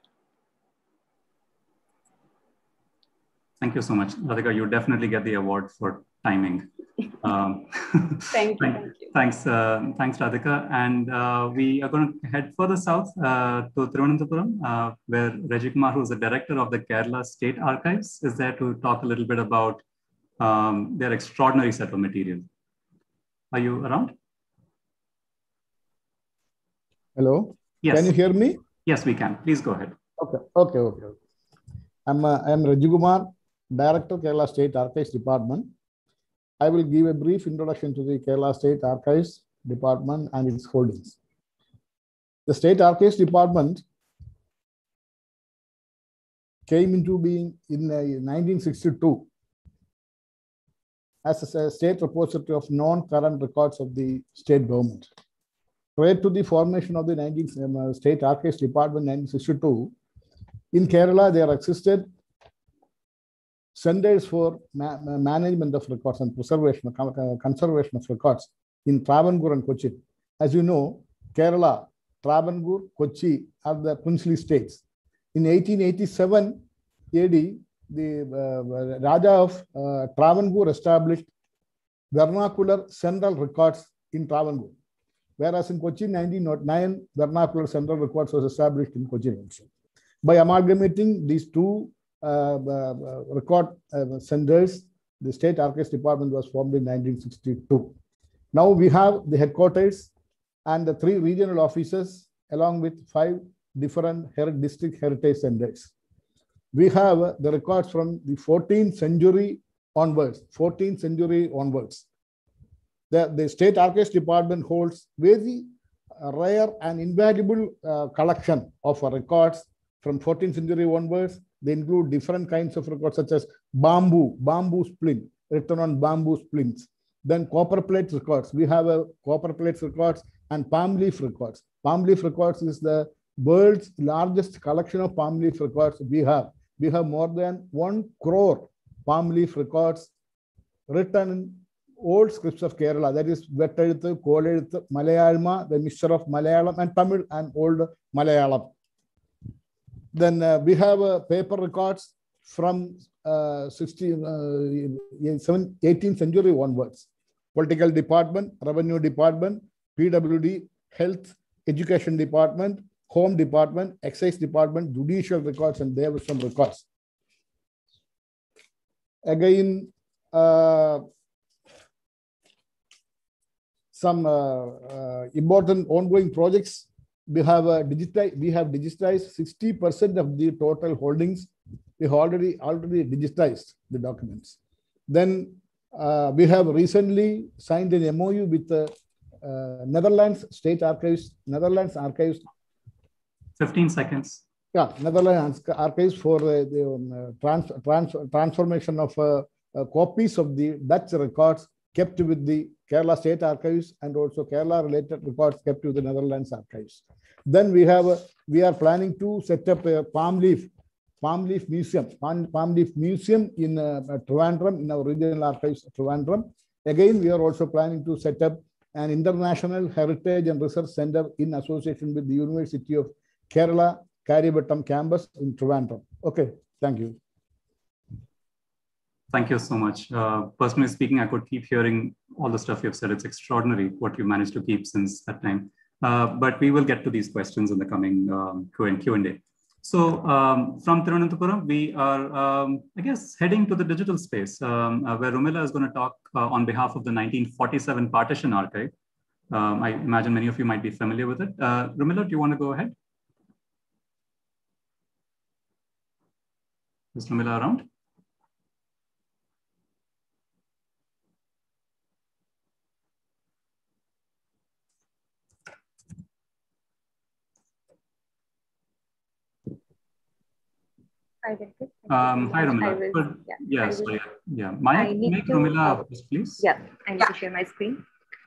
Thank you so much. Radhika, you definitely get the award for timing. Um, thank you. Thank you. Thanks, uh, thanks, Radhika. And uh, we are going to head further south uh, to Thiruvananthapuram, uh, where Reggie Kumar, who is the director of the Kerala State Archives, is there to talk a little bit about um, their extraordinary set of material. Are you around? Hello. Yes. Can you hear me? Yes, we can. Please go ahead. Okay. Okay. Okay. I'm uh, I'm Reggie Kumar, Director, Kerala State Archives Department. I will give a brief introduction to the Kerala State Archives Department and its holdings. The State Archives Department came into being in uh, nineteen sixty-two as a state repository of non-current records of the state government. Prior to the formation of the nineteenth um, State Archives Department in nineteen sixty-two, in Kerala there existed centers for ma management of records and preservation, uh, conservation of records in Travancore and Kochi. As you know, Kerala, Travancore, Kochi are the princely states. In eighteen eighty-seven A D, the uh, Raja of uh, Travancore established vernacular central records in Travancore, whereas in Kochi in nineteen oh nine, vernacular central records was established in Kochi also. By amalgamating these two uh, uh, record uh, centers, the State Archives Department was formed in nineteen sixty-two. Now we have the headquarters and the three regional offices along with five different her district heritage centers. We have uh, the records from the fourteenth century onwards, fourteenth century onwards. The, the State Archives Department holds very uh, rare and invaluable uh, collection of uh, records from fourteenth century onwards. They include different kinds of records such as bamboo, bamboo splint, written on bamboo splints. Then copper plate records. We have a copper plate records and palm leaf records. Palm leaf records is the world's largest collection of palm leaf records we have. We have more than one crore palm leaf records written in old scripts of Kerala. That is Vetteluthu, Koleluthu, Malayalma, the mixture of Malayalam and Tamil and old Malayalam. Then uh, we have uh, paper records from uh, sixteenth, uh, eighteenth century onwards. Political department, revenue department, P W D, health, education department, home department, excise department, judicial records, and there were some records. Again, uh, some uh, uh, important ongoing projects. We have uh, digitized. We have digitized sixty percent of the total holdings. We have already already digitized the documents. Then uh, we have recently signed an M O U with the uh, Netherlands State Archives. Netherlands Archives. Fifteen seconds. Yeah, Netherlands Archives for uh, the um, trans, trans, transformation of uh, uh, copies of the Dutch records kept with the Kerala State Archives and also Kerala related records kept with the Netherlands Archives. Then we have, uh, we are planning to set up a palm leaf, palm leaf museum, palm, palm leaf museum in uh, Trivandrum, in our regional archives of Trivandrum. Again, we are also planning to set up an international heritage and research center in association with the University of Kerala, Karibattam campus in Trivandrum. Okay, thank you. Thank you so much. Uh, personally speaking, I could keep hearing all the stuff you've said. It's extraordinary what you managed to keep since that time. Uh, but we will get to these questions in the coming um, Q and A. So um, from Thiruvananthapuram, we are, um, I guess, heading to the digital space, um, uh, where Rumila is going to talk uh, on behalf of the nineteen forty-seven Partition Archive. Um, I imagine many of you might be familiar with it. Uh, Rumila, do you want to go ahead? Is Rumila around? Hi, Venkat. Um, hi, Rumila. Was, Could, yeah, yeah, was, sorry. Yeah, Maya, make to, Rumila uh, host, please. Yeah, I need yeah. to share my screen.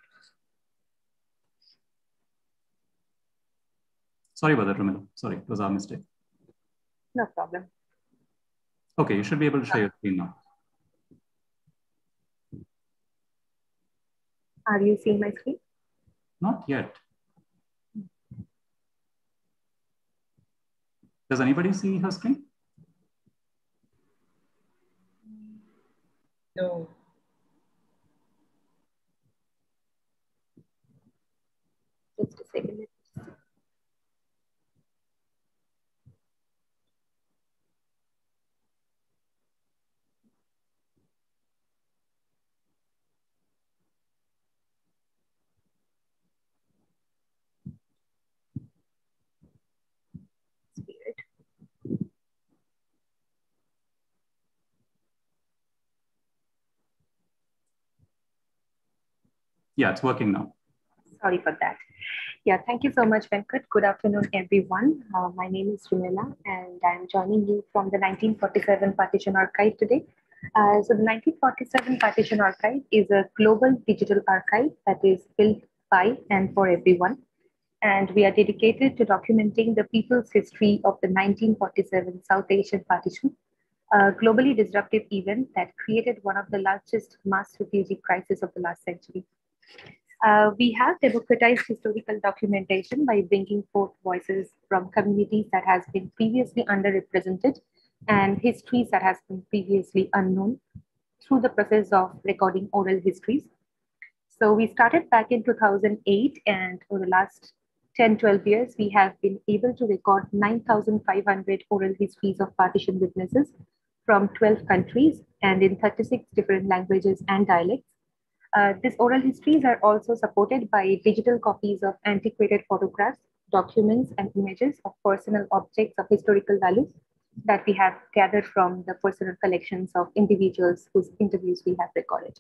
Sorry about that, Rumila. Sorry, it was our mistake. No problem. Okay, you should be able to share your screen now. Are you seeing my screen? Not yet. Does anybody see her screen? No. Just a second. Yeah, it's working now. Sorry for that. Yeah, thank you so much, Venkat. Good afternoon, everyone. Uh, my name is Rumila, and I'm joining you from the nineteen forty-seven Partition Archive today. Uh, so the nineteen forty-seven Partition Archive is a global digital archive that is built by and for everyone. And we are dedicated to documenting the people's history of the nineteen forty-seven South Asian Partition, a globally disruptive event that created one of the largest mass refugee crises of the last century. Uh, we have democratized historical documentation by bringing forth voices from communities that has been previously underrepresented and histories that has been previously unknown through the process of recording oral histories. So we started back in two thousand eight, and over the last ten, twelve years, we have been able to record nine thousand five hundred oral histories of partition witnesses from twelve countries and in thirty-six different languages and dialects. Uh, these oral histories are also supported by digital copies of antiquated photographs, documents, and images of personal objects of historical value that we have gathered from the personal collections of individuals whose interviews we have recorded.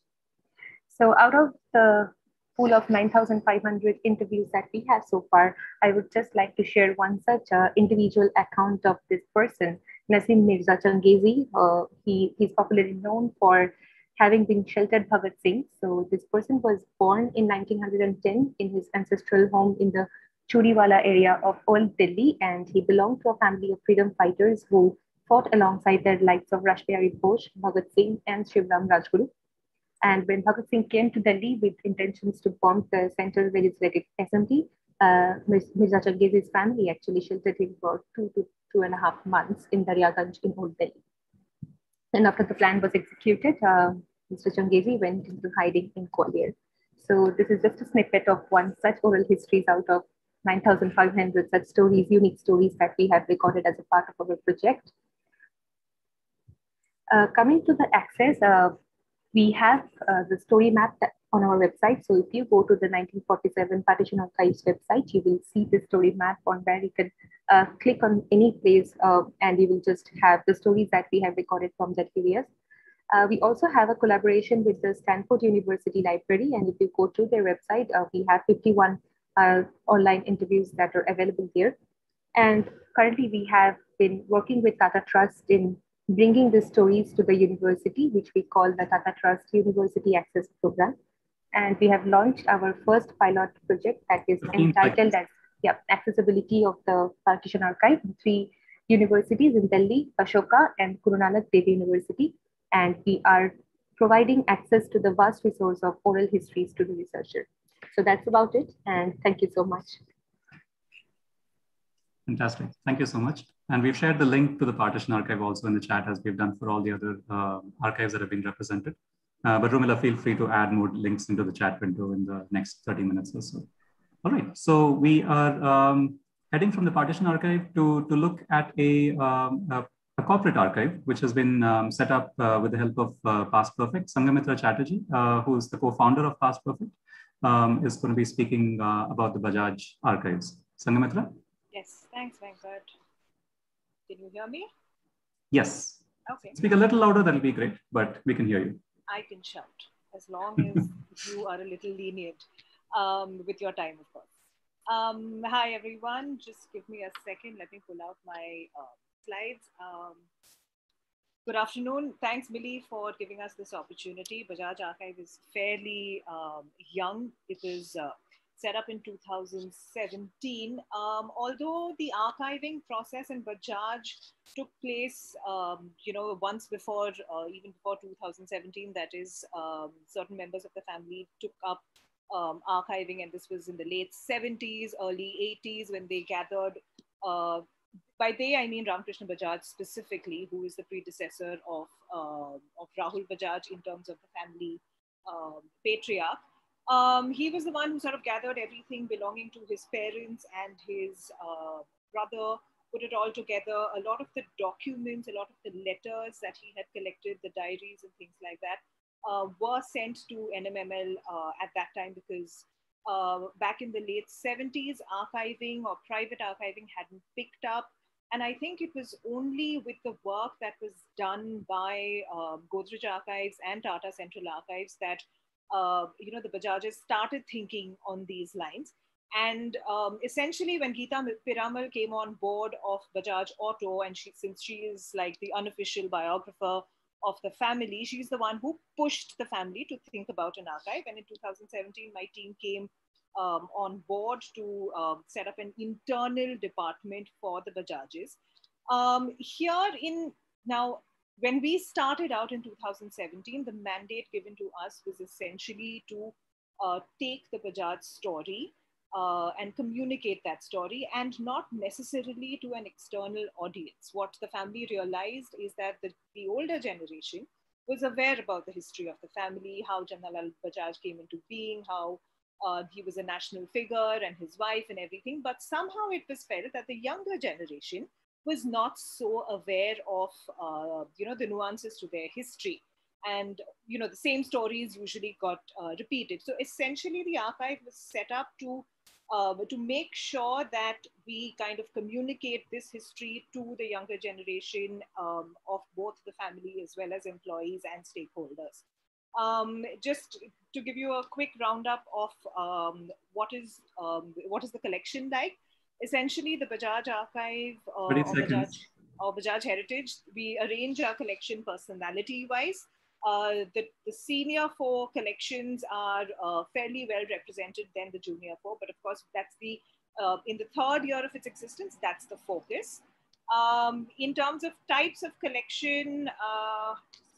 So out of the pool of nine thousand five hundred interviews that we have so far, I would just like to share one such uh, individual account of this person, Nasim Mirza Changezi. Uh, he, he's popularly known for having been sheltered Bhagat Singh. So this person was born in nineteen ten in his ancestral home in the Churiwala area of Old Delhi, and he belonged to a family of freedom fighters who fought alongside their likes of Rash Bihari Bose, Bhagat Singh, and Shivram Rajguru. And when Bhagat Singh came to Delhi with intentions to bomb the center where his assembly, uh, Mirza Changezi's family actually sheltered him for two to two and a half months in Daryaganj in Old Delhi. And after the plan was executed, uh, Mister Changezi went into hiding in Gwalior. So this is just a snippet of one such oral histories out of nine thousand five hundred such stories, unique stories that we have recorded as a part of our project. Uh, coming to the access, uh, we have uh, the story map on our website. So if you go to the nineteen forty-seven Partition Archives website, you will see the story map on where you can uh, click on any place uh, and you will just have the stories that we have recorded from that areas. Uh, we also have a collaboration with the Stanford University Library. And if you go to their website, uh, we have fifty-one uh, online interviews that are available there. And currently we have been working with Tata Trust in bringing the stories to the university, which we call the Tata Trust University Access Program. And we have launched our first pilot project that is entitled as yeah, Accessibility of the Partition Archive in three universities in Delhi, Ashoka, and Guru Nanak Dev University. And we are providing access to the vast resource of oral histories to the researcher. So that's about it. And thank you so much. Fantastic. Thank you so much. And we've shared the link to the Partition Archive also in the chat, as we've done for all the other uh, archives that have been represented. Uh, but Rumila, feel free to add more links into the chat window in the next thirty minutes or so. All right. So we are um, heading from the Partition Archive to, to look at a, um, a, a corporate archive, which has been um, set up uh, with the help of uh, Past Perfect. Sangamitra Chatterjee, uh, who is the co-founder of Past Perfect, um, is going to be speaking uh, about the Bajaj archives. Sangamitra? Yes, thanks, Venkat. Can you hear me? Yes. Okay. Speak a little louder, that'll be great, but we can hear you. I can shout, as long as you are a little lenient um, with your time, of course. Um, hi, everyone. Just give me a second. Let me pull out my uh, slides. Um, good afternoon. Thanks, Millie, for giving us this opportunity. Bajaj Archive is fairly um, young. It was uh, set up in two thousand seventeen. Um, although the archiving process in Bajaj took place, um, you know, once before, uh, even before two thousand seventeen, that is, um, certain members of the family took up um, archiving, and this was in the late seventies, early eighties, when they gathered, uh, by they I mean Ramakrishna Bajaj specifically, who is the predecessor of, uh, of Rahul Bajaj in terms of the family um, patriarch. Um, he was the one who sort of gathered everything belonging to his parents and his uh, brother, put it all together. A lot of the documents, a lot of the letters that he had collected, the diaries and things like that, uh, were sent to N M M L uh, at that time, because uh, back in the late seventies, archiving or private archiving hadn't picked up. And I think it was only with the work that was done by uh, Godrej Archives and Tata Central Archives that Uh, you know, the Bajajes started thinking on these lines. And um, essentially when Geeta Piramal came on board of Bajaj Auto, and she, since she is like the unofficial biographer of the family, she's the one who pushed the family to think about an archive. And in two thousand seventeen, my team came um, on board to uh, set up an internal department for the Bajajes. Um, here in, now, when we started out in two thousand seventeen, the mandate given to us was essentially to uh, take the Bajaj story uh, and communicate that story, and not necessarily to an external audience. What the family realized is that the, the older generation was aware about the history of the family, how Jamnalal Bajaj came into being, how uh, he was a national figure, and his wife and everything. But somehow it was felt that the younger generation was not so aware of, uh, you know, the nuances to their history. And, you know, the same stories usually got uh, repeated. So essentially the archive was set up to, uh, to make sure that we kind of communicate this history to the younger generation um, of both the family as well as employees and stakeholders. Um, just to give you a quick roundup of um, what is um, what is the collection like. Essentially, the Bajaj Archive uh, or, Bajaj, or Bajaj Heritage, we arrange our collection personality-wise. Uh, the, the senior four collections are uh, fairly well represented than the junior four, but of course, that's the uh, in the third year of its existence, that's the focus. Um, in terms of types of collection, uh,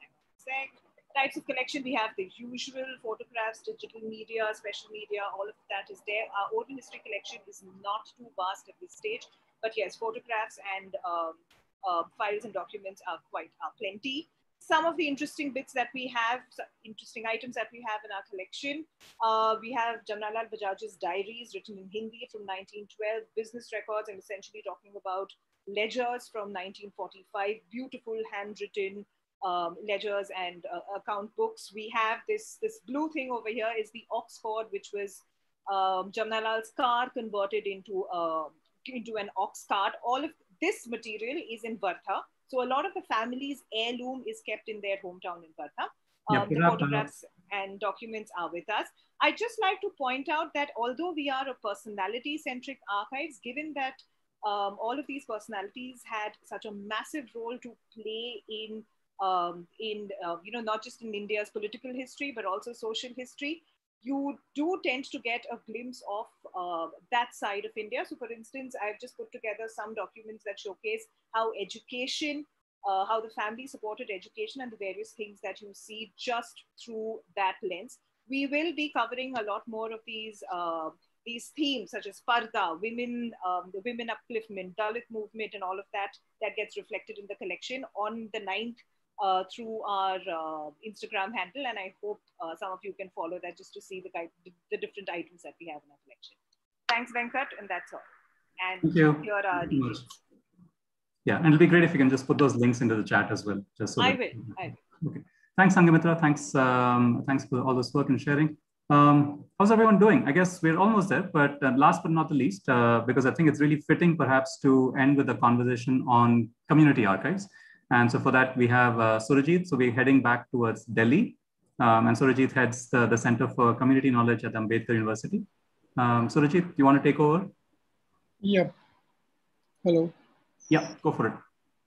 sec, types of collection, we have the usual photographs, digital media, special media, all of that is there. Our oral history collection is not too vast at this stage, but yes, photographs and um, uh, files and documents are quite are plenty. Some of the interesting bits that we have, interesting items that we have in our collection, uh, we have Jamnalal Bajaj's diaries written in Hindi from nineteen twelve, business records, and essentially talking about ledgers from nineteen forty-five, beautiful handwritten Um, ledgers and uh, account books. We have this, this blue thing over here is the Oxford, which was um, Jamnalal's car converted into, uh, into an ox cart. All of this material is in Vardha. So a lot of the family's heirloom is kept in their hometown in Vardha. Um, yeah, the photographs and documents are with us. I'd just like to point out that although we are a personality-centric archives, given that um, all of these personalities had such a massive role to play in Um, in, uh, you know, not just in India's political history, but also social history, you do tend to get a glimpse of uh, that side of India. So for instance, I've just put together some documents that showcase how education, uh, how the family supported education and the various things that you see just through that lens. We will be covering a lot more of these uh, these themes such as Parda, women, um, the women upliftment, Dalit movement, and all of that that gets reflected in the collection on the ninth Uh, through our uh, Instagram handle, and I hope uh, some of you can follow that just to see the, the different items that we have in our collection. Thanks, Venkat, and that's all. And Thank you. Here are details. Yeah, and it'll be great if you can just put those links into the chat as well. Just so I that, will. I will. Okay. Thanks, Sangamitra. Thanks. Um, thanks for all this work and sharing. Um, how's everyone doing? I guess we're almost there, but uh, last but not the least, uh, because I think it's really fitting, perhaps, to end with a conversation on community archives. And so for that, we have uh, Surajit. So we're heading back towards Delhi. Um, and Surajit heads the, the Center for Community Knowledge at Ambedkar University. Um, Surajit, you want to take over? Yep. Hello. Yeah, go for it.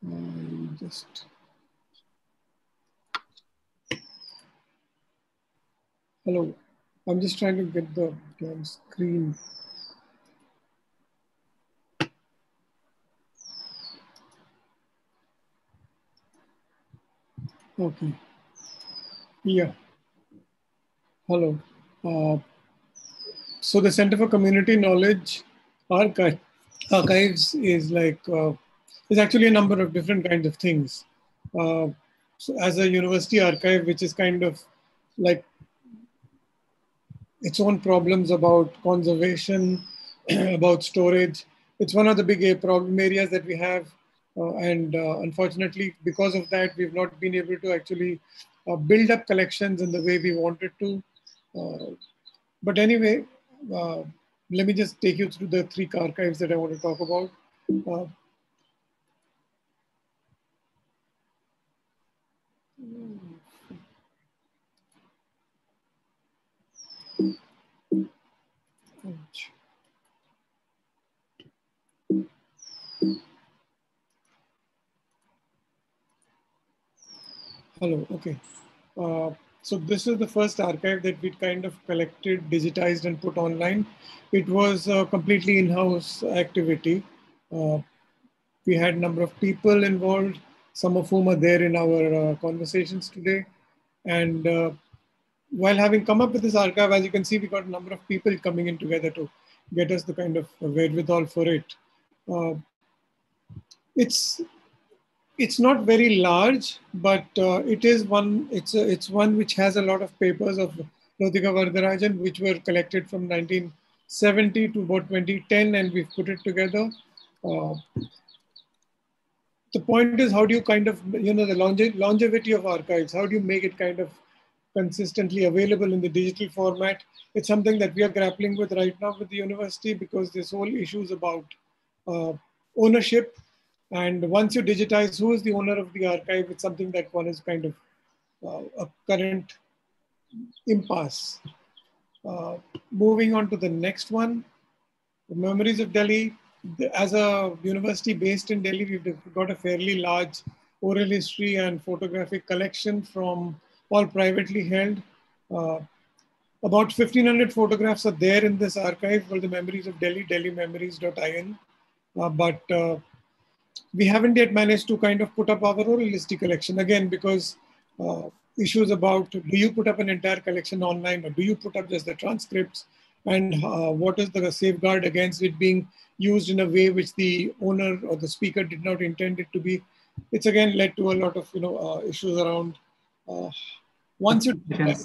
Um, just hello. I'm just trying to get the damn screen. Okay. Yeah. Hello. Uh, so the Center for Community Knowledge Archive, Archives is like, uh, there's actually a number of different kinds of things. Uh, so as a university archive, which is kind of like its own problems about conservation, about storage. It's one of the big problem areas that we have. Uh, and uh, unfortunately, because of that, we've not been able to actually uh, build up collections in the way we wanted to. Uh, but anyway, uh, let me just take you through the three archives that I want to talk about. Uh, Hello, okay. Uh, so this is the first archive that we kind of collected, digitized and put online. It was a completely in-house activity. Uh, we had a number of people involved, some of whom are there in our uh, conversations today. And uh, while having come up with this archive, as you can see, we got a number of people coming in together to get us the kind of wherewithal for it. Uh, it's It's not very large, but uh, it is one. It's a, it's one which has a lot of papers of Latika Varadarajan, which were collected from nineteen seventy to about twenty ten, and we've put it together. Uh, the point is, how do you kind of, you know, the longe longevity of archives? How do you make it kind of consistently available in the digital format? It's something that we are grappling with right now with the university, because this whole issue is about uh, ownership. And once you digitize who is the owner of the archive, it's something that one is kind of uh, a current impasse. Uh, moving on to the next one, the Memories of Delhi. As a university based in Delhi, we've got a fairly large oral history and photographic collection from all privately held. Uh, about fifteen hundred photographs are there in this archive called the Memories of Delhi, delhi memories dot I N. Uh, but uh, we haven't yet managed to kind of put up our oral history collection, again, because uh, issues about, do you put up an entire collection online, or do you put up just the transcripts, and uh, what is the safeguard against it being used in a way which the owner or the speaker did not intend it to be. It's again led to a lot of, you know, uh, issues around uh, once you digitize,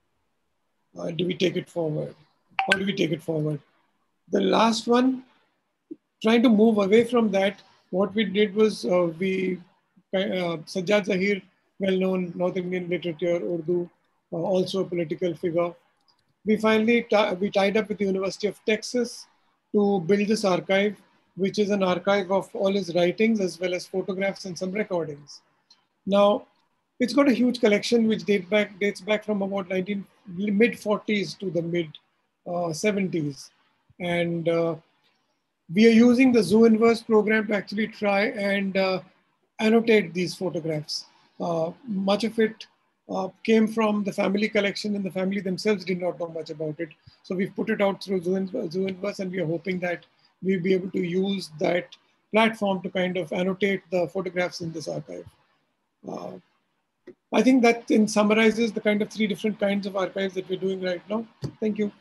uh, do we take it forward? How do we take it forward? The last one, trying to move away from that, what we did was uh, we, uh, Sajjad Zahir, well-known North Indian literature, Urdu, uh, also a political figure. We finally we tied up with the University of Texas to build this archive, which is an archive of all his writings as well as photographs and some recordings. Now, it's got a huge collection which date back, dates back from about nineteen mid forties to the mid uh, seventies. And uh, we are using the Zoinverse program to actually try and uh, annotate these photographs. Uh, much of it uh, came from the family collection, and the family themselves did not know much about it. So we've put it out through Zoinverse, and we are hoping that we'll be able to use that platform to kind of annotate the photographs in this archive. Uh, I think that in summarizes the kind of three different kinds of archives that we're doing right now. Thank you.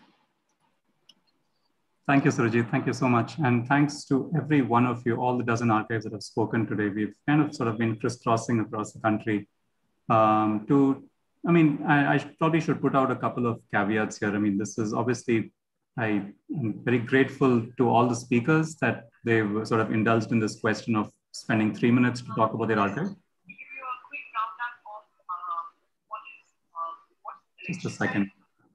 Thank you, Surajit. Thank you so much. And thanks to every one of you, all the dozen archives that have spoken today. We've kind of sort of been crisscrossing across the country um, to, I mean, I, I probably should put out a couple of caveats here. I mean, this is obviously, I am very grateful to all the speakers that they've sort of indulged in this question of spending three minutes to talk about their archive. Just a second.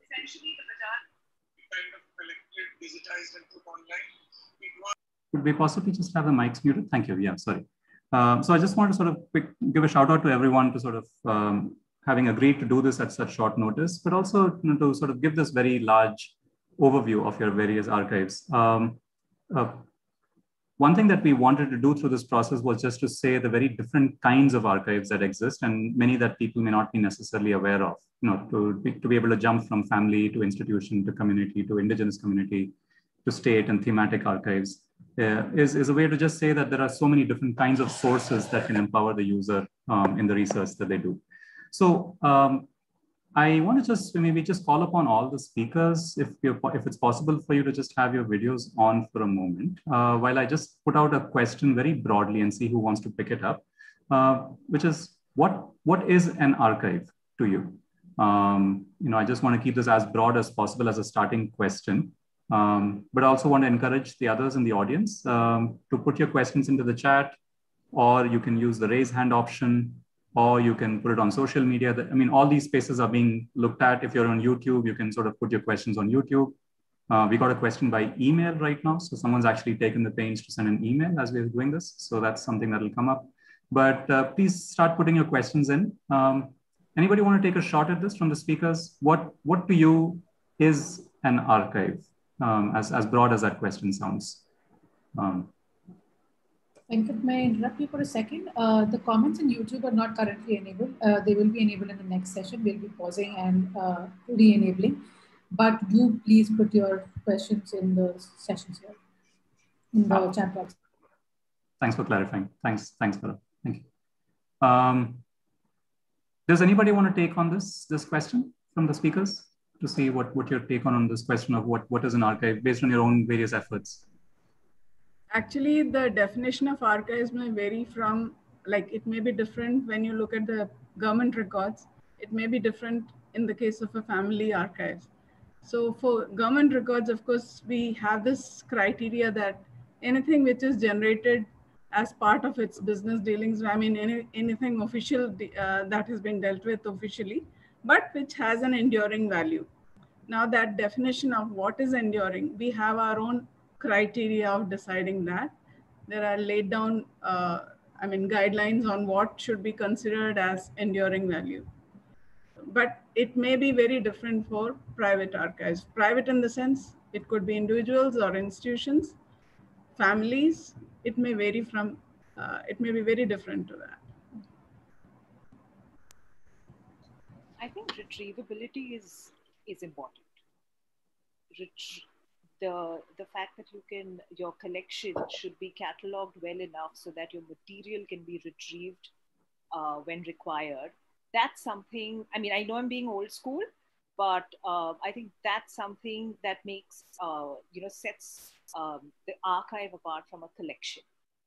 Could we possibly just have the mics muted? Thank you. Yeah, sorry. Uh, so I just want to sort of quick, give a shout out to everyone to sort of um, having agreed to do this at such short notice, but also, you know, to sort of give this very large overview of your various archives. Um, uh, one thing that we wanted to do through this process was just to say the very different kinds of archives that exist, and many that people may not be necessarily aware of. You know, to be, to be able to jump from family to institution to community to indigenous community to state and thematic archives uh, is, is a way to just say that there are so many different kinds of sources that can empower the user um, in the research that they do. So um, I want to just maybe just call upon all the speakers, if, you're, if it's possible for you to just have your videos on for a moment, uh, while I just put out a question very broadly and see who wants to pick it up, uh, which is, what, what is an archive to you? Um, you know, I just want to keep this as broad as possible as a starting question, um, but I also want to encourage the others in the audience um, to put your questions into the chat, or you can use the raise hand option, or you can put it on social media. I mean, all these spaces are being looked at. If you're on YouTube, you can sort of put your questions on YouTube. Uh, we got a question by email right now. So someone's actually taken the pains to send an email as we're doing this. So that's something that'll come up. But uh, please start putting your questions in. Um, anybody want to take a shot at this from the speakers? What, what to you is an archive, um, as, as broad as that question sounds? Um, Venkat, may I interrupt you for a second? Uh, the comments on YouTube are not currently enabled. Uh, they will be enabled in the next session. We'll be pausing and uh, re-enabling. But do please put your questions in the sessions here, in the oh. chat box. Thanks for clarifying. Thanks, thanks, Farah. Thank you. Um, does anybody want to take on this, this question from the speakers to see what, what your take on, on this question of what, what is an archive based on your own various efforts? Actually, the definition of archives may vary from, like, it may be different when you look at the government records. It may be different in the case of a family archives. So for government records, of course, we have this criteria that anything which is generated as part of its business dealings, I mean, any, anything official uh, that has been dealt with officially, but which has an enduring value. Now that definition of what is enduring, we have our own criteria of deciding that. There are laid down, uh, I mean, guidelines on what should be considered as enduring value. But it may be very different for private archives. Private in the sense, it could be individuals or institutions, families. It may vary from, uh, it may be very different to that. I think retrievability is, is important. Ret The, the fact that you can, your collection should be cataloged well enough so that your material can be retrieved uh, when required. That's something, I mean, I know I'm being old school, but uh, I think that's something that makes, uh, you know, sets um, the archive apart from a collection.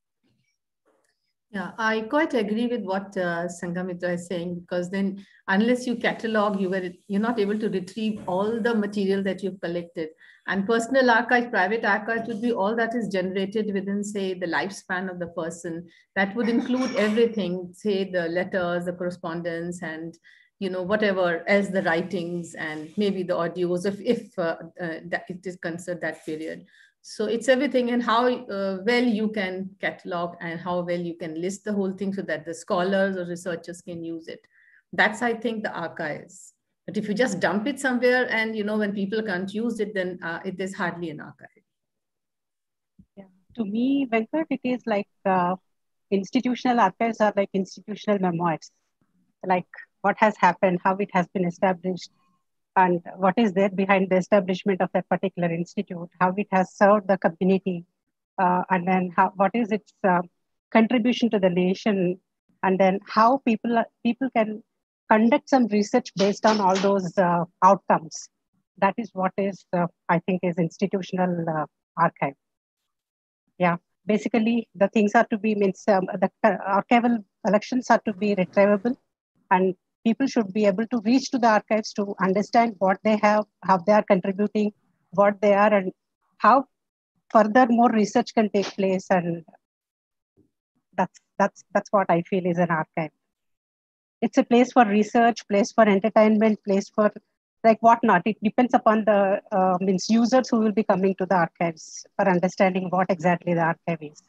Yeah, I quite agree with what uh, Sanghamitra is saying, because then unless you catalog, you were, you're not able to retrieve all the material that you've collected. And personal archive, private archive would be all that is generated within, say, the lifespan of the person. That would include everything, say the letters, the correspondence, and you know, whatever else, the writings, and maybe the audios, if, if uh, uh, that it is considered that period. So it's everything, and how uh, well you can catalog and how well you can list the whole thing so that the scholars or researchers can use it. That's, I think, the archives. But if you just dump it somewhere and, you know, when people can't use it, then uh, it is hardly an archive. Yeah. To me, Venkat, it is like uh, institutional archives are like institutional memoirs, like what has happened, how it has been established, and what is there behind the establishment of that particular institute, how it has served the community, uh, and then how, what is its uh, contribution to the nation, and then how people, people can conduct some research based on all those uh, outcomes. That is what is, uh, I think, is institutional uh, archive. Yeah, basically the things are to be, means um, the archival collections are to be retrievable, and people should be able to reach to the archives to understand what they have, how they are contributing, what they are, and how further more research can take place. And that's, that's, that's what I feel is an archive. It's a place for research, place for entertainment, place for like whatnot. It depends upon the uh, means users who will be coming to the archives for understanding what exactly the archive is.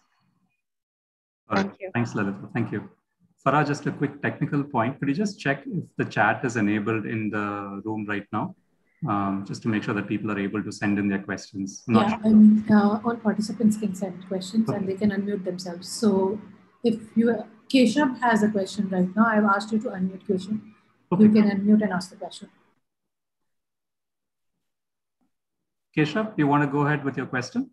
All right. Thank you. Thanks, Lalita. Thank you. Farah, just a quick technical point. Could you just check if the chat is enabled in the room right now? um, just to make sure that people are able to send in their questions. I'm Yeah, not I mean, uh, all participants can send questions Okay. and they can unmute themselves. So if you, Keshav has a question right now, I've asked you to unmute Keshav. Okay. You can unmute and ask the question. Keshav, you want to go ahead with your question?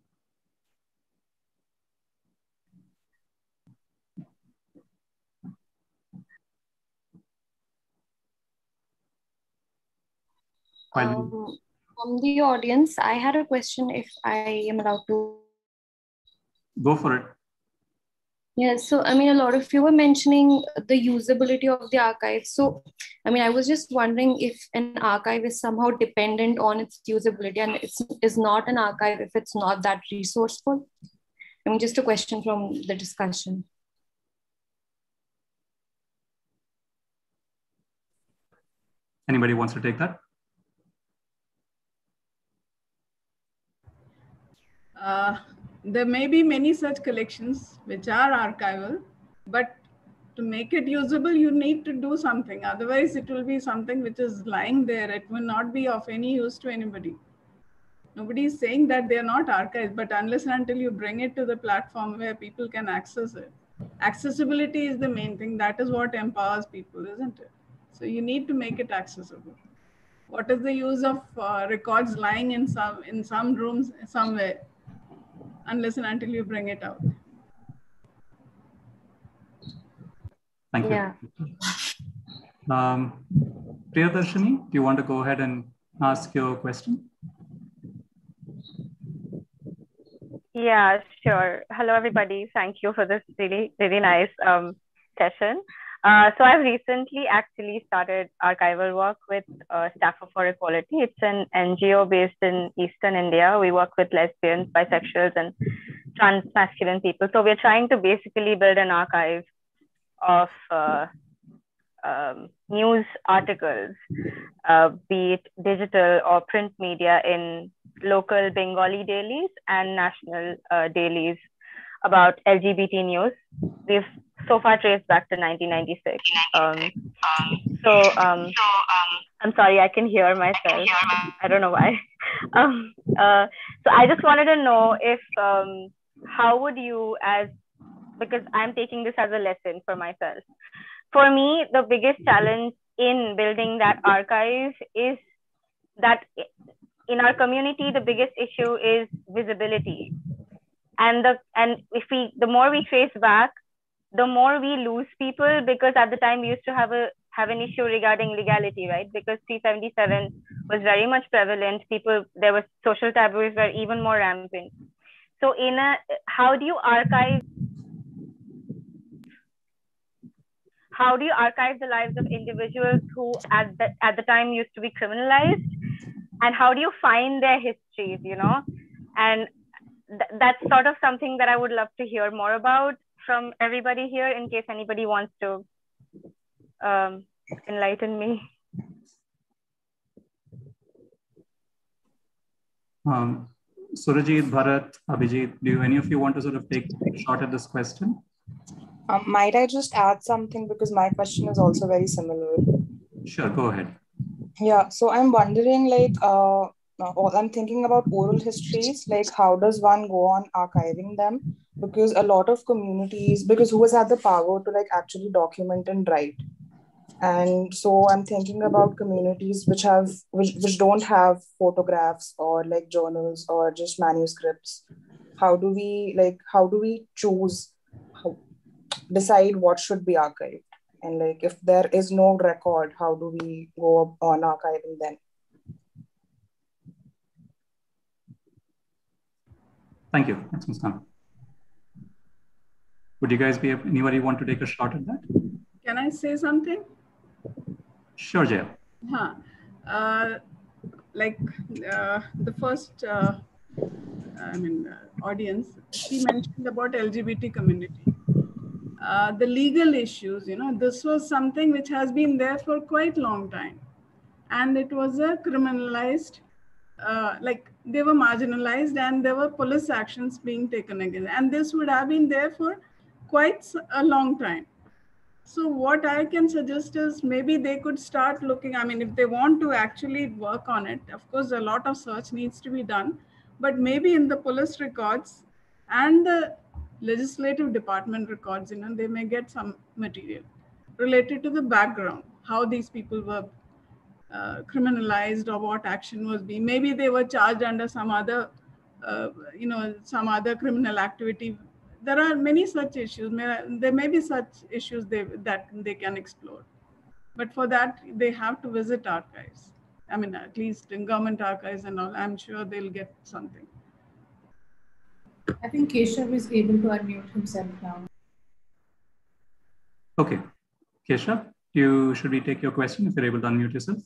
Um, from the audience, I had a question if I am allowed to. Go for it. Yeah, so I mean, a lot of you were mentioning the usability of the archive. So, I mean, I was just wondering if an archive is somehow dependent on its usability and it's is not an archive if it's not that resourceful. I mean, just a question from the discussion. Anybody wants to take that? Uh, there may be many such collections which are archival, but to make it usable, you need to do something. Otherwise, it will be something which is lying there. It will not be of any use to anybody. Nobody is saying that they are not archived, but unless and until you bring it to the platform where people can access it. Accessibility is the main thing. That is what empowers people, isn't it? So you need to make it accessible. What is the use of uh, records lying in some in some rooms somewhere, unless and until you bring it out? Thank you. Yeah. Um, Priyadarshini, do you want to go ahead and ask your question? Yeah, sure. Hello, everybody. Thank you for this really, really nice um, session. Uh, so I've recently actually started archival work with uh, Staffers for Equality. It's an N G O based in Eastern India. We work with lesbians, bisexuals, and trans masculine people. So we're trying to basically build an archive of uh, um, news articles, uh, be it digital or print media, in local Bengali dailies and national uh, dailies about L G B T news. We've so far traced back to nineteen ninety-six. Um, so um, I'm sorry, I can hear myself. I don't know why. um, uh, so I just wanted to know if, um, how would you as, because I'm taking this as a lesson for myself. For me, the biggest challenge in building that archive is that in our community, the biggest issue is visibility. And the and if we the more we trace back, the more we lose people, because at the time we used to have a have an issue regarding legality, right? Because three seventy-seven was very much prevalent. People, there was social taboos were even more rampant. So in a, how do you archive how do you archive the lives of individuals who at the at the time used to be criminalized? And how do you find their histories, you know? And th that's sort of something that I would love to hear more about from everybody here, in case anybody wants to um, enlighten me. Um, Surajit, Bharat, Abhijit, do any of you want to sort of take a shot at this question? Um, might I just add something, because my question is also very similar? Sure, go ahead. Yeah, so I'm wondering, like, uh, I'm thinking about oral histories, like how does one go on archiving them? Because a lot of communities, because who has had the power to like actually document and write? And so I'm thinking about communities which have, which, which don't have photographs or like journals or just manuscripts. How do we, like, how do we choose, how, decide what should be archived? And like, if there is no record, how do we go on archiving them? Thank you. That's Muskan. Would you guys be, anybody want to take a shot at that? Can I say something? Sure, Jaya. Huh. Uh, like uh, the first, uh, I mean, uh, audience, she mentioned about L G B T community. Uh, the legal issues, you know, this was something which has been there for quite a long time. And it was a criminalized, uh, like they were marginalized and there were police actions being taken against. And this would have been there for quite a long time. So what I can suggest is maybe they could start looking, I mean, if they want to actually work on it, of course, a lot of search needs to be done, but maybe in the police records and the legislative department records, you know, they may get some material related to the background, how these people were uh, criminalized or what action was being, maybe they were charged under some other, uh, you know, some other criminal activity. There are many such issues. There may be such issues they, that they can explore. But for that, they have to visit archives. I mean, at least in government archives and all, I'm sure they'll get something. I think Keshav is able to unmute himself now. Okay. Keshav, you, should we take your question if you're able to unmute yourself?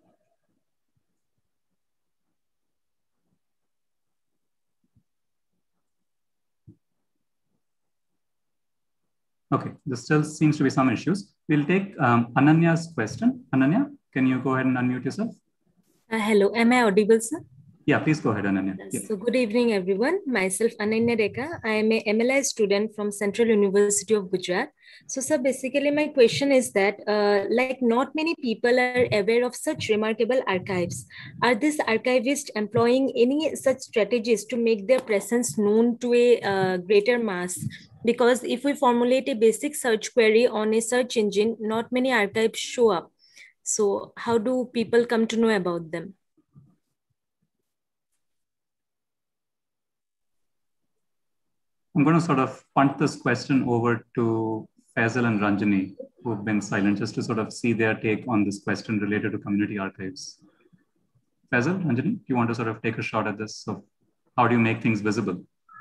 Okay, there still seems to be some issues. We'll take um, Ananya's question. Ananya, can you go ahead and unmute yourself? Uh, hello, am I audible, sir? Yeah, please go ahead, Ananya. Yeah. So good evening, everyone. Myself, Ananya Rekha. I am a M L I student from Central University of Gujarat. So, sir, basically my question is that, uh, like not many people are aware of such remarkable archives. Are these archivists employing any such strategies to make their presence known to a uh, greater mass? Because if we formulate a basic search query on a search engine, not many archives show up. So how do people come to know about them? I'm going to sort of punt this question over to Faisal and Ranjani, who have been silent, just to sort of see their take on this question related to community archives. Faisal, Ranjani, do you want to sort of take a shot at this? So how do you make things visible?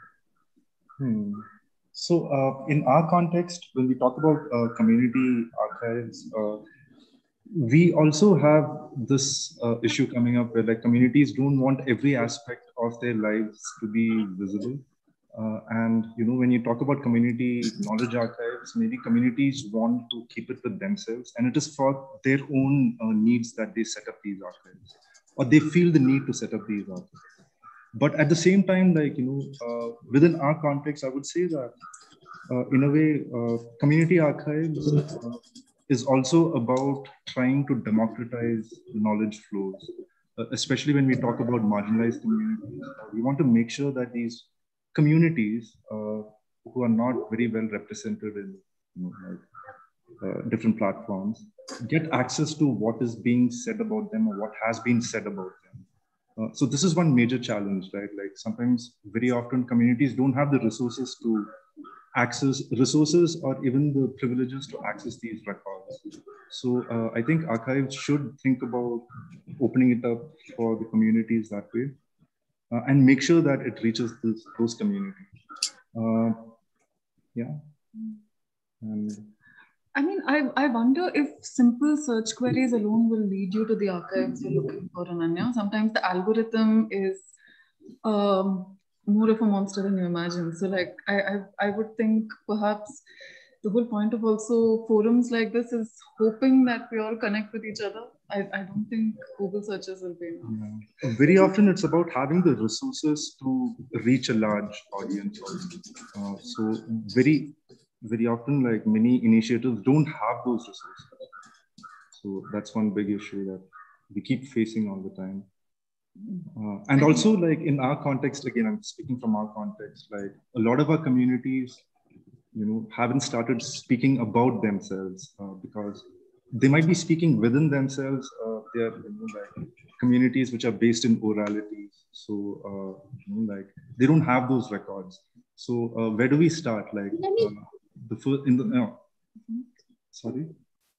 Hmm. So uh, in our context, when we talk about uh, community archives, uh, we also have this uh, issue coming up where like communities don't want every aspect of their lives to be visible. Uh, and, you know, when you talk about community knowledge archives, maybe communities want to keep it with themselves, and it is for their own uh, needs that they set up these archives, or they feel the need to set up these archives. But at the same time, like, you know, uh, within our context, I would say that uh, in a way, uh, community archives uh, is also about trying to democratize knowledge flows, uh, especially when we talk about marginalized communities. Uh, we want to make sure that these communities uh, who are not very well represented in, you know, like, uh, different platforms get access to what is being said about them or what has been said about them. Uh, so this is one major challenge, right? Like sometimes, very often, communities don't have the resources to access resources or even the privileges to access these records. So uh, I think archives should think about opening it up for the communities that way, uh, and make sure that it reaches this, those communities. Uh, yeah. And I mean, I, I wonder if simple search queries alone will lead you to the archives you're looking for, Ananya. Sometimes the algorithm is um, more of a monster than you imagine. So like, I, I, I would think perhaps the whole point of also forums like this is hoping that we all connect with each other. I, I don't think Google searches will be enough. Yeah. Very often it's about having the resources to reach a large audience. Uh, so very, very often, like many initiatives don't have those resources. So that's one big issue that we keep facing all the time. Uh, and also, like in our context, again, I'm speaking from our context, like a lot of our communities, you know, haven't started speaking about themselves uh, because they might be speaking within themselves. Uh, they are, you know, like communities which are based in orality. So, uh, you know, like they don't have those records. So, uh, where do we start? Like uh, the first in the no. Sorry.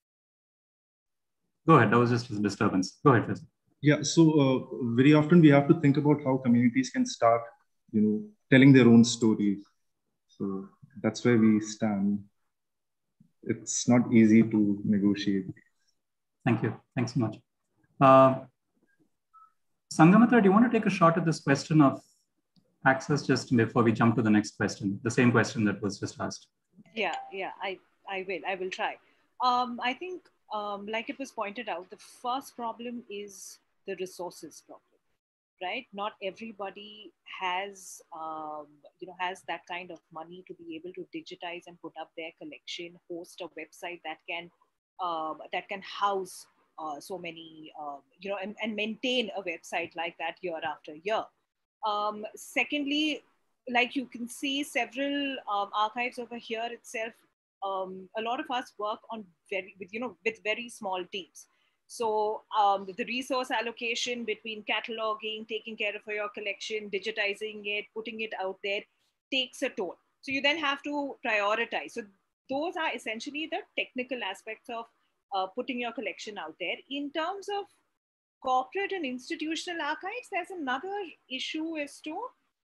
Go ahead. That was just a disturbance. Go ahead, Faisal. Yeah, so uh, very often we have to think about how communities can start, you know, telling their own stories. So that's where we stand. It's not easy to negotiate. Thank you. Thanks so much. Uh, Sangamata, do you want to take a shot at this question of access just before we jump to the next question, the same question that was just asked? Yeah, yeah, I, I will, I will try. Um, I think, um, like it was pointed out, the first problem is the resources problem, right? Not everybody has, um, you know, you know, has that kind of money to be able to digitize and put up their collection, host a website that can um, that can house uh, so many, uh, you know, and, and maintain a website like that year after year. Um, secondly, like you can see several um, archives over here itself. Um, a lot of us work on very, with, you know, with very small teams. So um, the resource allocation between cataloging, taking care of your collection, digitizing it, putting it out there takes a toll. So you then have to prioritize. So those are essentially the technical aspects of uh, putting your collection out there. In terms of corporate and institutional archives, there's another issue as to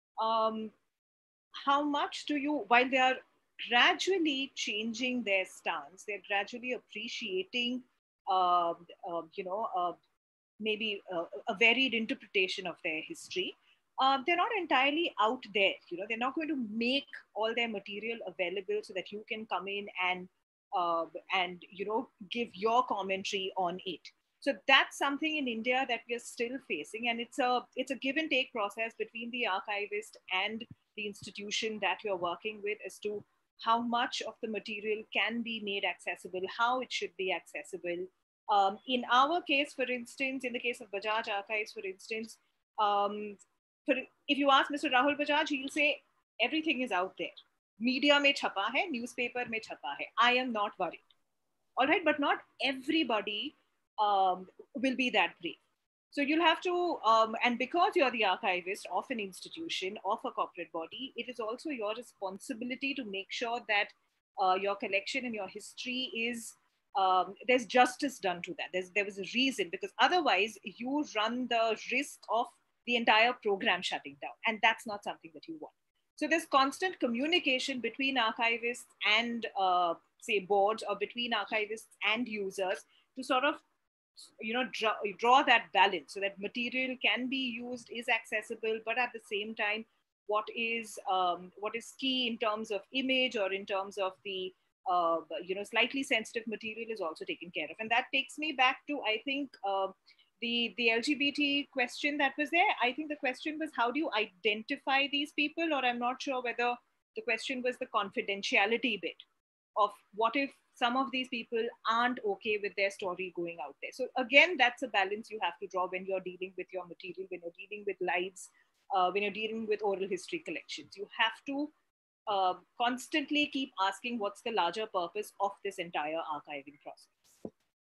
um, how much do you, while they are gradually changing their stance, they're gradually appreciating, uh, uh, you know, uh, maybe uh, a varied interpretation of their history. Uh, they're not entirely out there, you know, they're not going to make all their material available so that you can come in and, uh, and you know, give your commentary on it. So that's something in India that we are still facing, and it's a it's a give and take process between the archivist and the institution that you're working with as to how much of the material can be made accessible, how it should be accessible. Um, in our case, for instance, in the case of Bajaj Archives, for instance, um, for, if you ask Mister Rahul Bajaj, he'll say everything is out there. Media mein chapa hai, newspaper mein chapa hai. I am not worried. All right, but not everybody Um, will be that brave. So you'll have to, um, and because you're the archivist of an institution, of a corporate body, it is also your responsibility to make sure that uh, your collection and your history is, um, there's justice done to that. There's, there was a reason, because otherwise you run the risk of the entire program shutting down. And that's not something that you want. So there's constant communication between archivists and uh, say boards, or between archivists and users, to sort of you know, draw, draw that balance so that material can be used, is accessible, but at the same time, what is um, what is key in terms of image or in terms of the uh, you know, slightly sensitive material is also taken care of. And that takes me back to, I think, uh, the the L G B T question that was there. I think the question was, how do you identify these people? Or I'm not sure whether the question was the confidentiality bit of what if some of these people aren't okay with their story going out there. So again, that's a balance you have to draw when you're dealing with your material, when you're dealing with lives, uh, when you're dealing with oral history collections. You have to uh, constantly keep asking what's the larger purpose of this entire archiving process.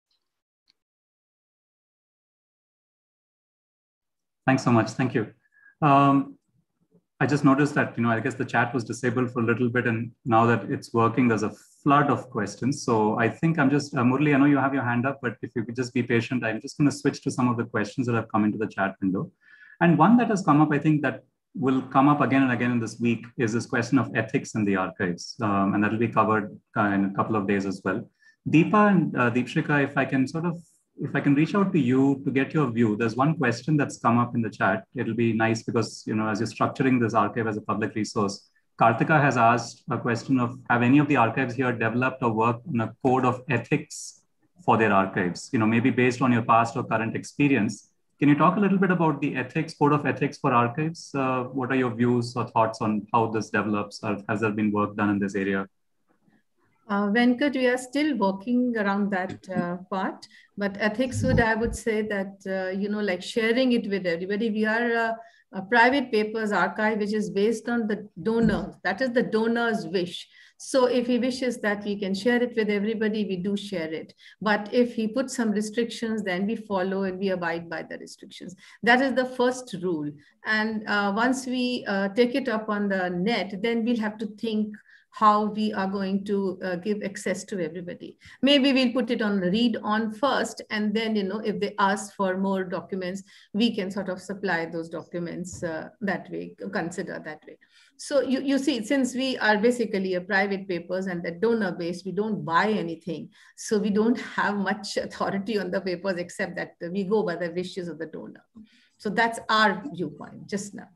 Thanks so much. Thank you. Um, I just noticed that, you know, I guess the chat was disabled for a little bit, and now that it's working, there's a flood of questions. So I think I'm just, uh, Murli, I know you have your hand up, but if you could just be patient, I'm just going to switch to some of the questions that have come into the chat window. And one that has come up, I think that will come up again and again in this week, is this question of ethics in the archives. Um, and that'll be covered uh, in a couple of days as well. Deepa and uh, Deepshika, if I can sort of, if I can reach out to you to get your view, there's one question that's come up in the chat. It'll be nice because, you know, as you're structuring this archive as a public resource, Kartika has asked a question of, have any of the archives here developed or worked on a code of ethics for their archives? You know, maybe based on your past or current experience. Can you talk a little bit about the ethics, code of ethics for archives? Uh, what are your views or thoughts on how this develops? Or has there been work done in this area? Uh, Venkat, we are still working around that uh, part, but ethics would, I would say that, uh, you know, like sharing it with everybody. We are uh, a private papers archive, which is based on the donor. That is the donor's wish. So if he wishes that we can share it with everybody, we do share it. But if he puts some restrictions, then we follow and we abide by the restrictions. That is the first rule. And uh, once we uh, take it up on the net, then we'll have to think how we are going to uh, give access to everybody. Maybe we'll put it on read on first, and then, you know, if they ask for more documents, we can sort of supply those documents uh, that way, consider that way. So you, you see, since we are basically a private papers and the donor based, we don't buy anything. So we don't have much authority on the papers, except that we go by the wishes of the donor. So that's our viewpoint just now.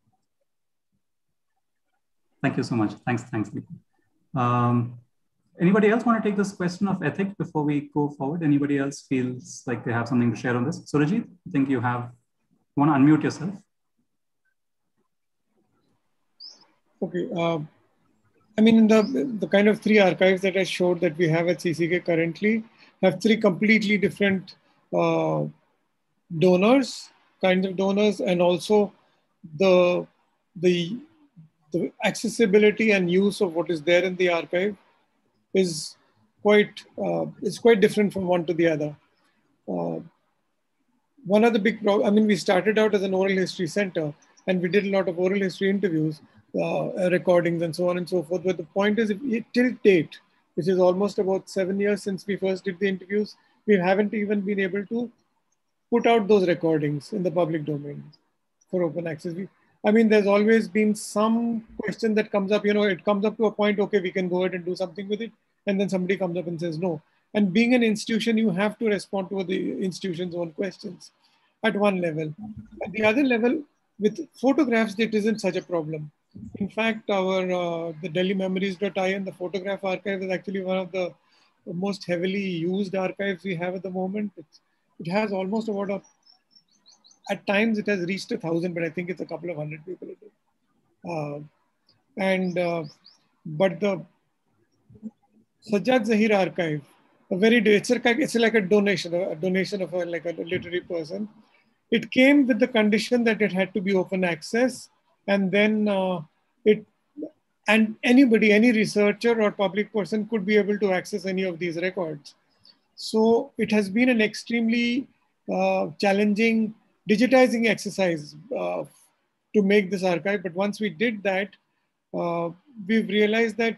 Thank you so much. Thanks, thanks. Um, anybody else want to take this question of ethics before we go forward? Anybody else feels like they have something to share on this? Surajit, I think you have, you want to unmute yourself? Okay. Uh, I mean, the, the kind of three archives that I showed that we have at C C K currently have three completely different uh, donors, kinds of donors, and also the, the, the accessibility and use of what is there in the archive is quite, uh, is quite different from one to the other. Uh, one of the big problems, I mean, we started out as an oral history center and we did a lot of oral history interviews, uh, recordings and so on and so forth. But the point is, if, till date, which is almost about seven years since we first did the interviews, we haven't even been able to put out those recordings in the public domain for open access. We, I mean, there's always been some question that comes up, you know, it comes up to a point, okay, we can go ahead and do something with it. And then somebody comes up and says no. And being an institution, you have to respond to the institution's own questions at one level. At the other level, with photographs, it isn't such a problem. In fact, our uh, the Delhi Memories dot I N, the photograph archive, is actually one of the most heavily used archives we have at the moment. It's, it has almost about a, at times it has reached a thousand, but I think it's a couple of hundred people a day. Uh, and, uh, but the Sajjad Zahir archive, a very, it's, a, it's like a donation, a donation of a, like a literary person. It came with the condition that it had to be open access, and then uh, it, and anybody, any researcher or public person could be able to access any of these records. So it has been an extremely uh, challenging digitizing exercise uh, to make this archive. But once we did that, uh, we've realized that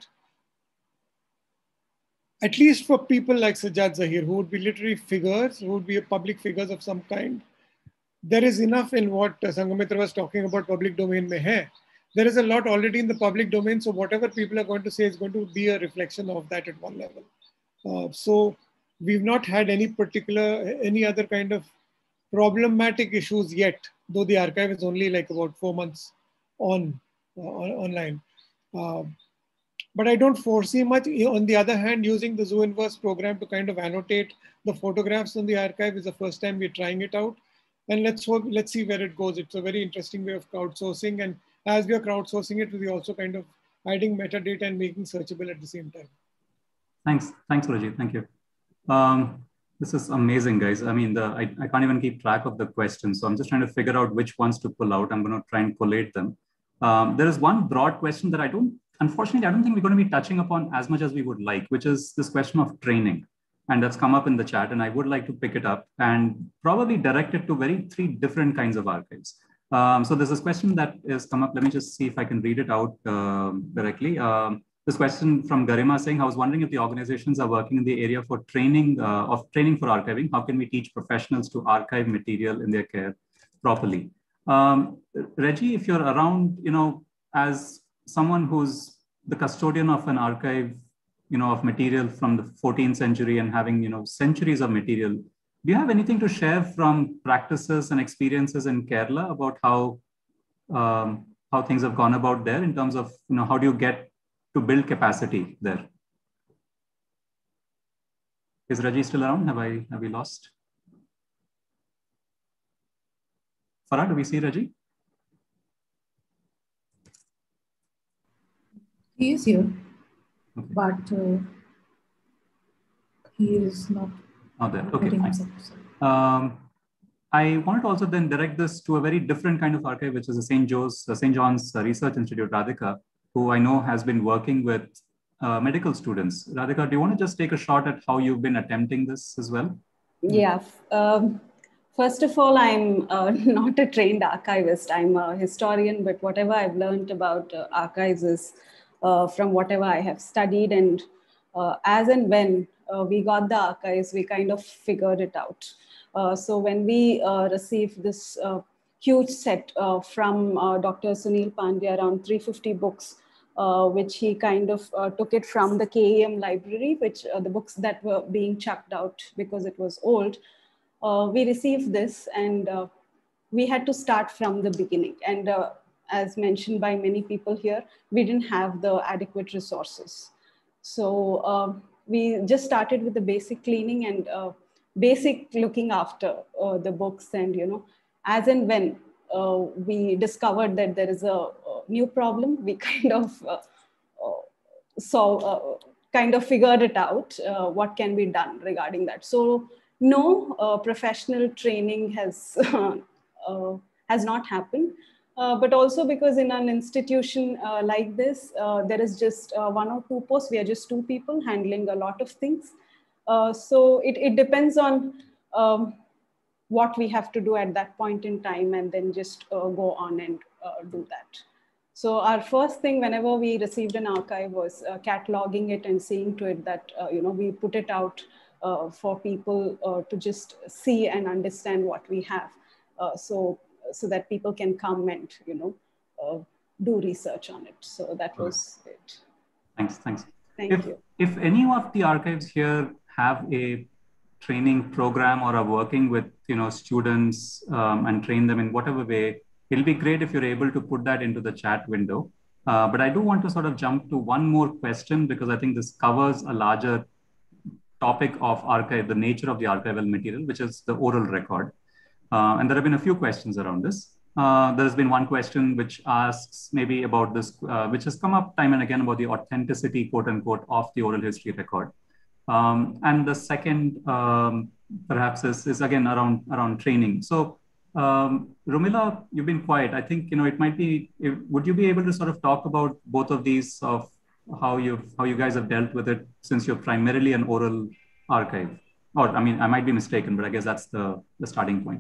at least for people like Sajjad Zahir, who would be literary figures, who would be public figures of some kind, there is enough in what uh, Sanghamitra was talking about public domain mein hai. There is a lot already in the public domain, so whatever people are going to say is going to be a reflection of that at one level. Uh, so we've not had any particular, any other kind of problematic issues yet, though the archive is only like about four months on, uh, on online. Uh, but I don't foresee much. On the other hand, using the Zooinverse program to kind of annotate the photographs on the archive is the first time we're trying it out. And let's hope, let's see where it goes. It's a very interesting way of crowdsourcing. And as we are crowdsourcing it, we're also kind of adding metadata and making searchable at the same time. Thanks. Thanks, Rajit. Thank you. Um, this is amazing, guys. I mean, the, I, I can't even keep track of the questions. So I'm just trying to figure out which ones to pull out. I'm going to try and collate them. Um, there is one broad question that I don't, unfortunately, I don't think we're going to be touching upon as much as we would like, which is this question of training. And that's come up in the chat, and I would like to pick it up and probably direct it to very three different kinds of archives. Um, so there's this question that is come up. Let me just see if I can read it out uh, directly. Um, this question from Garima saying, I was wondering if the organizations are working in the area for training uh, of training for archiving. How can we teach professionals to archive material in their care properly? Um, Reggie, if you're around, you know, as someone who's the custodian of an archive, you know, of material from the fourteenth century and having, you know, centuries of material, do you have anything to share from practices and experiences in Kerala about how, um, how things have gone about there in terms of, you know, how do you get to build capacity there? Is Raji still around? Have I, have we lost? Farah, do we see Raji? He is here. Okay. But uh, he is not. Not there. Okay, fine. Um, I wanted to also then direct this to a very different kind of archive, which is the Saint John's, uh, Saint John's Research Institute, Radhika, who I know has been working with uh, medical students. Radhika, do you want to just take a shot at how you've been attempting this as well? Yeah. Um, first of all, I'm uh, not a trained archivist. I'm a historian, but whatever I've learned about uh, archives is Uh, from whatever I have studied, and uh, as and when uh, we got the archives, we kind of figured it out. Uh, so when we uh, received this uh, huge set uh, from uh, Doctor Sunil Pandya, around three hundred fifty books, uh, which he kind of uh, took it from the K E M library, which uh, the books that were being chucked out because it was old, uh, we received this, and uh, we had to start from the beginning. And uh, as mentioned by many people here, we didn't have the adequate resources. So uh, we just started with the basic cleaning and uh, basic looking after uh, the books. And, you know, as and when uh, we discovered that there is a, new problem. We kind of uh, uh, saw, uh, kind of figured it out, uh, what can be done regarding that. So no uh, professional training has, uh, has not happened. Uh, but also because in an institution uh, like this, uh, there is just uh, one or two posts. We are just two people handling a lot of things. Uh, so it, it depends on um, what we have to do at that point in time, and then just uh, go on and uh, do that. So our first thing whenever we received an archive was uh, cataloging it and seeing to it that, uh, you know, we put it out uh, for people uh, to just see and understand what we have. Uh, so, so that people can come and, you know, uh, do research on it. So that was it. Thanks, thanks. Thank if, you. If any of the archives here have a training program or are working with, you know, students um, and train them in whatever way, it'll be great if you're able to put that into the chat window. Uh, but I do want to sort of jump to one more question, because I think this covers a larger topic of archive, the nature of the archival material, which is the oral record. Uh, and there have been a few questions around this. Uh, there's been one question which asks maybe about this, uh, which has come up time and again about the authenticity, quote unquote, of the oral history record. Um, and the second um, perhaps is, is again around, around training. So um, Rumila, you've been quiet. I think, you know, it might be, if, would you be able to sort of talk about both of these, of how you've, how you guys have dealt with it, since you're primarily an oral archive? Or, I mean, I might be mistaken, but I guess that's the, the starting point.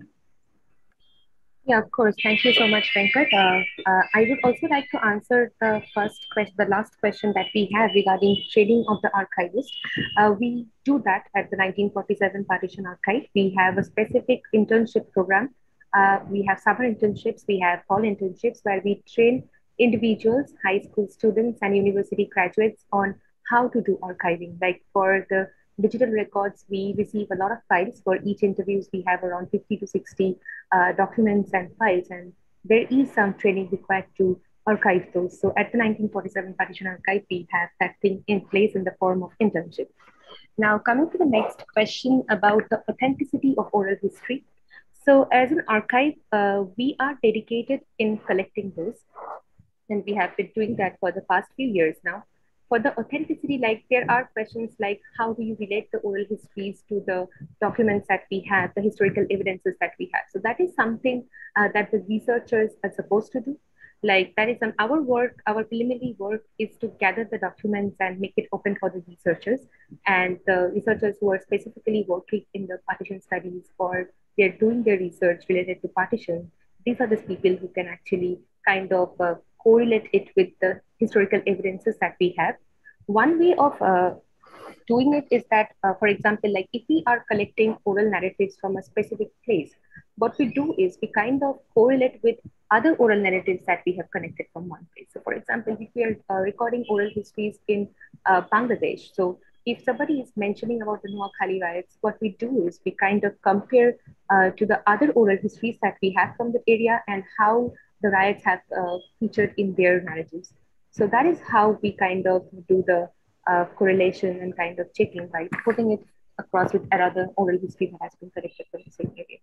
Yeah, of course. Thank you so much, Venkat. Uh, uh, I would also like to answer the first question, the last question that we have regarding training of the archivist. Uh, we do that at the nineteen forty-seven Partition Archive. We have a specific internship program. Uh, we have summer internships, we have fall internships where we train individuals, high school students and university graduates on how to do archiving. Like for the digital records, we receive a lot of files. For each interviews, we have around fifty to sixty uh, documents and files, and there is some training required to archive those. So at the nineteen forty-seven Partition Archive, we have that thing in place in the form of internship. Now, coming to the next question about the authenticity of oral history. So as an archive, uh, we are dedicated in collecting those, and we have been doing that for the past few years now. For the authenticity, like there are questions like how do you relate the oral histories to the documents that we have, the historical evidences that we have. So that is something uh, that the researchers are supposed to do. Like that is um, our work, our preliminary work is to gather the documents and make it open for the researchers. And the researchers who are specifically working in the partition studies or they're doing their research related to partition, these are the people who can actually kind of uh, correlate it with the historical evidences that we have. One way of uh, doing it is that, uh, for example, like if we are collecting oral narratives from a specific place, what we do is we kind of correlate with other oral narratives that we have connected from one place. So for example, if we are uh, recording oral histories in uh, Bangladesh, so if somebody is mentioning about the Noakhali riots, what we do is we kind of compare uh, to the other oral histories that we have from the area and how the riots have uh, featured in their narratives. So that is how we kind of do the uh, correlation and kind of checking by putting it across with another oral history that has been collected from the same area.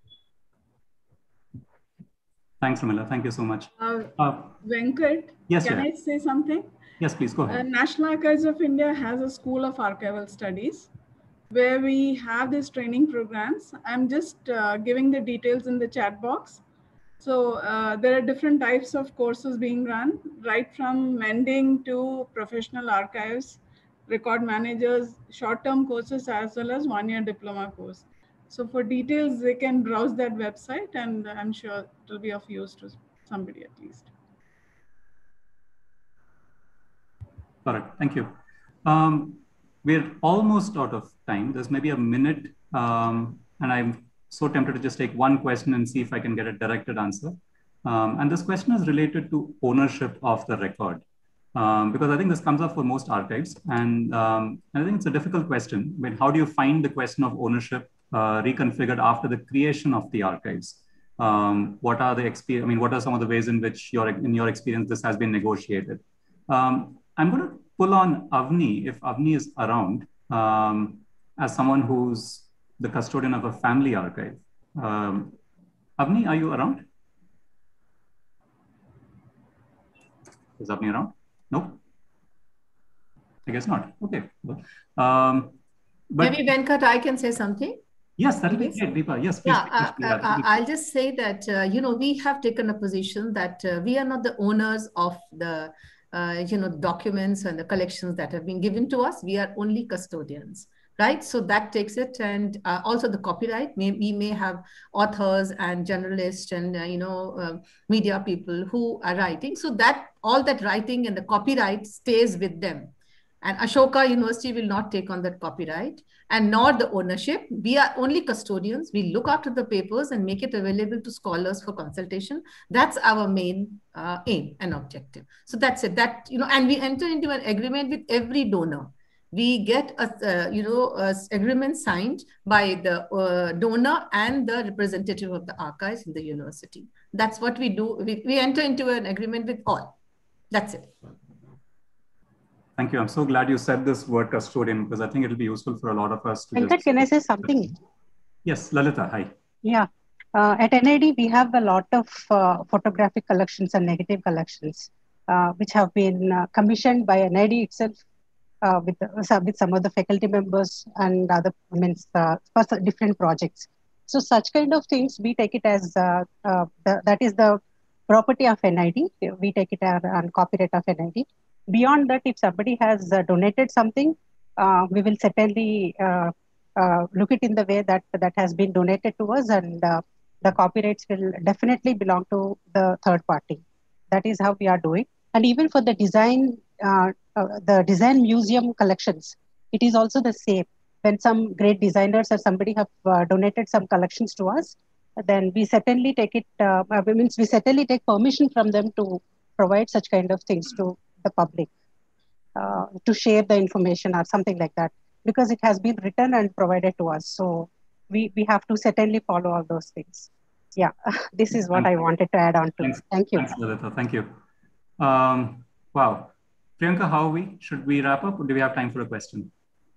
Thanks, Rumila. Thank you so much. Uh, uh, Venkat, yes, can yeah. I say something? Yes, please go ahead. Uh, National Archives of India has a School of Archival Studies where we have these training programs. I'm just uh, giving the details in the chat box. So uh, there are different types of courses being run, right from mending to professional archives, record managers, short-term courses, as well as one-year diploma course. So for details, they can browse that website, and I'm sure it will be of use to somebody at least. Correct. Thank you. Um, we're almost out of time. There's maybe a minute, um, and I'm so tempted to just take one question and see if I can get a directed answer. Um, and this question is related to ownership of the record, um, because I think this comes up for most archives. And um, I think it's a difficult question. I mean, how do you find the question of ownership uh, reconfigured after the creation of the archives? Um, what are the experience? I mean, what are some of the ways in which your, in your experience, this has been negotiated? Um, I'm going to pull on Avni, if Avni is around, um, as someone who's the custodian of a family archive. Um, Avni, are you around? Is Avni around? No? I guess not. Okay. Um, but Maybe Venkat, I can say something. Yes, that'll be great, Deepa. Yes, please. Yeah, please, uh, please, uh, I'll just say that, uh, you know, we have taken a position that uh, we are not the owners of the, uh, you know, documents and the collections that have been given to us. We are only custodians, right? So that takes it. And uh, also the copyright, may, we may have authors and journalists and, uh, you know, uh, media people who are writing. So that all that writing and the copyright stays with them. And Ashoka University will not take on that copyright and nor the ownership. We are only custodians. We look after the papers and make it available to scholars for consultation. That's our main uh, aim and objective. So that's it. That, you know, and we enter into an agreement with every donor. We get a, uh, you know, a agreement signed by the uh, donor and the representative of the archives in the university. That's what we do. We, we enter into an agreement with all. That's it. Thank you. I'm so glad you said this word custodian because I think it'll be useful for a lot of us to Venkat, just... can I say something? Yes, Lalita, hi. Yeah. Uh, at N I D, we have a lot of uh, photographic collections and negative collections, uh, which have been uh, commissioned by N I D itself uh, with, uh, with some of the faculty members and other, I mean, uh, for different projects. So such kind of things, we take it as, uh, uh, the, that is the property of N I D. We take it as on copyright of N I D. Beyond that, if somebody has uh, donated something, uh, we will certainly uh, uh, look it in the way that that has been donated to us, and uh, the copyrights will definitely belong to the third party. That is how we are doing. And even for the design, uh, uh, the design museum collections, it is also the same. When some great designers or somebody have uh, donated some collections to us, then we certainly take it. Uh, means we certainly take permission from them to provide such kind of things to the public, uh, to share the information or something like that, because it has been written and provided to us. So we, we have to certainly follow all those things. Yeah, this is what I wanted to add on to. Thanks. Thank you. Thanks, Lalita. Thank you. Um, wow. Priyanka, how are we? Should we wrap up or do we have time for a question?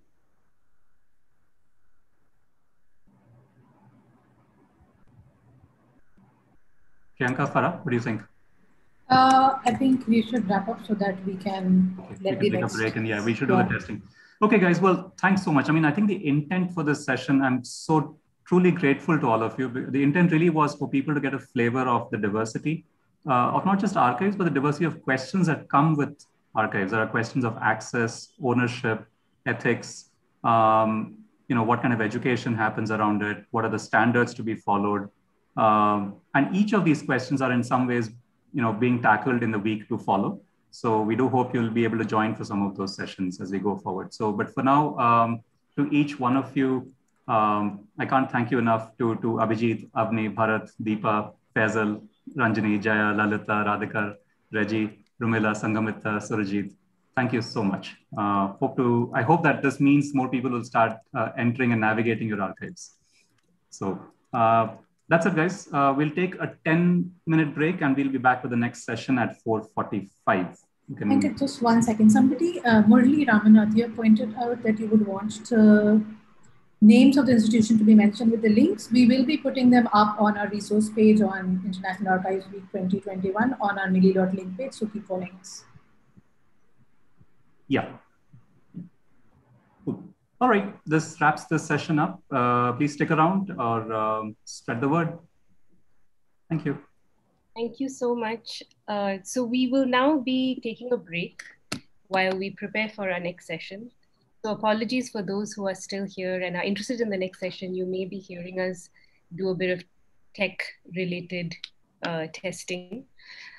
Priyanka, Farah, what do you think? Uh, I think we should wrap up so that we can Okay, let we the can take next. a break and yeah, we should do Yeah. the testing. Okay, guys, well, thanks so much. I mean, I think the intent for this session, I'm so truly grateful to all of you. The intent really was for people to get a flavor of the diversity uh, of not just archives, but the diversity of questions that come with archives. There are questions of access, ownership, ethics, um, you know, what kind of education happens around it, what are the standards to be followed. Um, and each of these questions are in some ways, you know, being tackled in the week to follow. So we do hope you'll be able to join for some of those sessions as we go forward. So, but for now, um, to each one of you, um, I can't thank you enough to, to Abhijit, Avni, Bharat, Deepa, Faisal, Ranjani, Jaya, Lalita, Radhikar, Reggie, Rumila, Sangamita, Surajit. Thank you so much. Uh, hope to, I hope that this means more people will start uh, entering and navigating your archives. So uh, that's it, guys. Uh, we'll take a ten minute break and we'll be back with the next session at four forty-five. You can... Venkat, just one second. Somebody, uh, Murli Ramanathia, pointed out that you would want the names of the institution to be mentioned with the links. We will be putting them up on our resource page on International Archives Week twenty twenty-one on our mili dot link page, so keep following us. Yeah. Cool. All right, this wraps this session up. Uh, please stick around or um, spread the word. Thank you. Thank you so much. Uh, so we will now be taking a break while we prepare for our next session. So apologies for those who are still here and are interested in the next session. You may be hearing us do a bit of tech related uh, testing.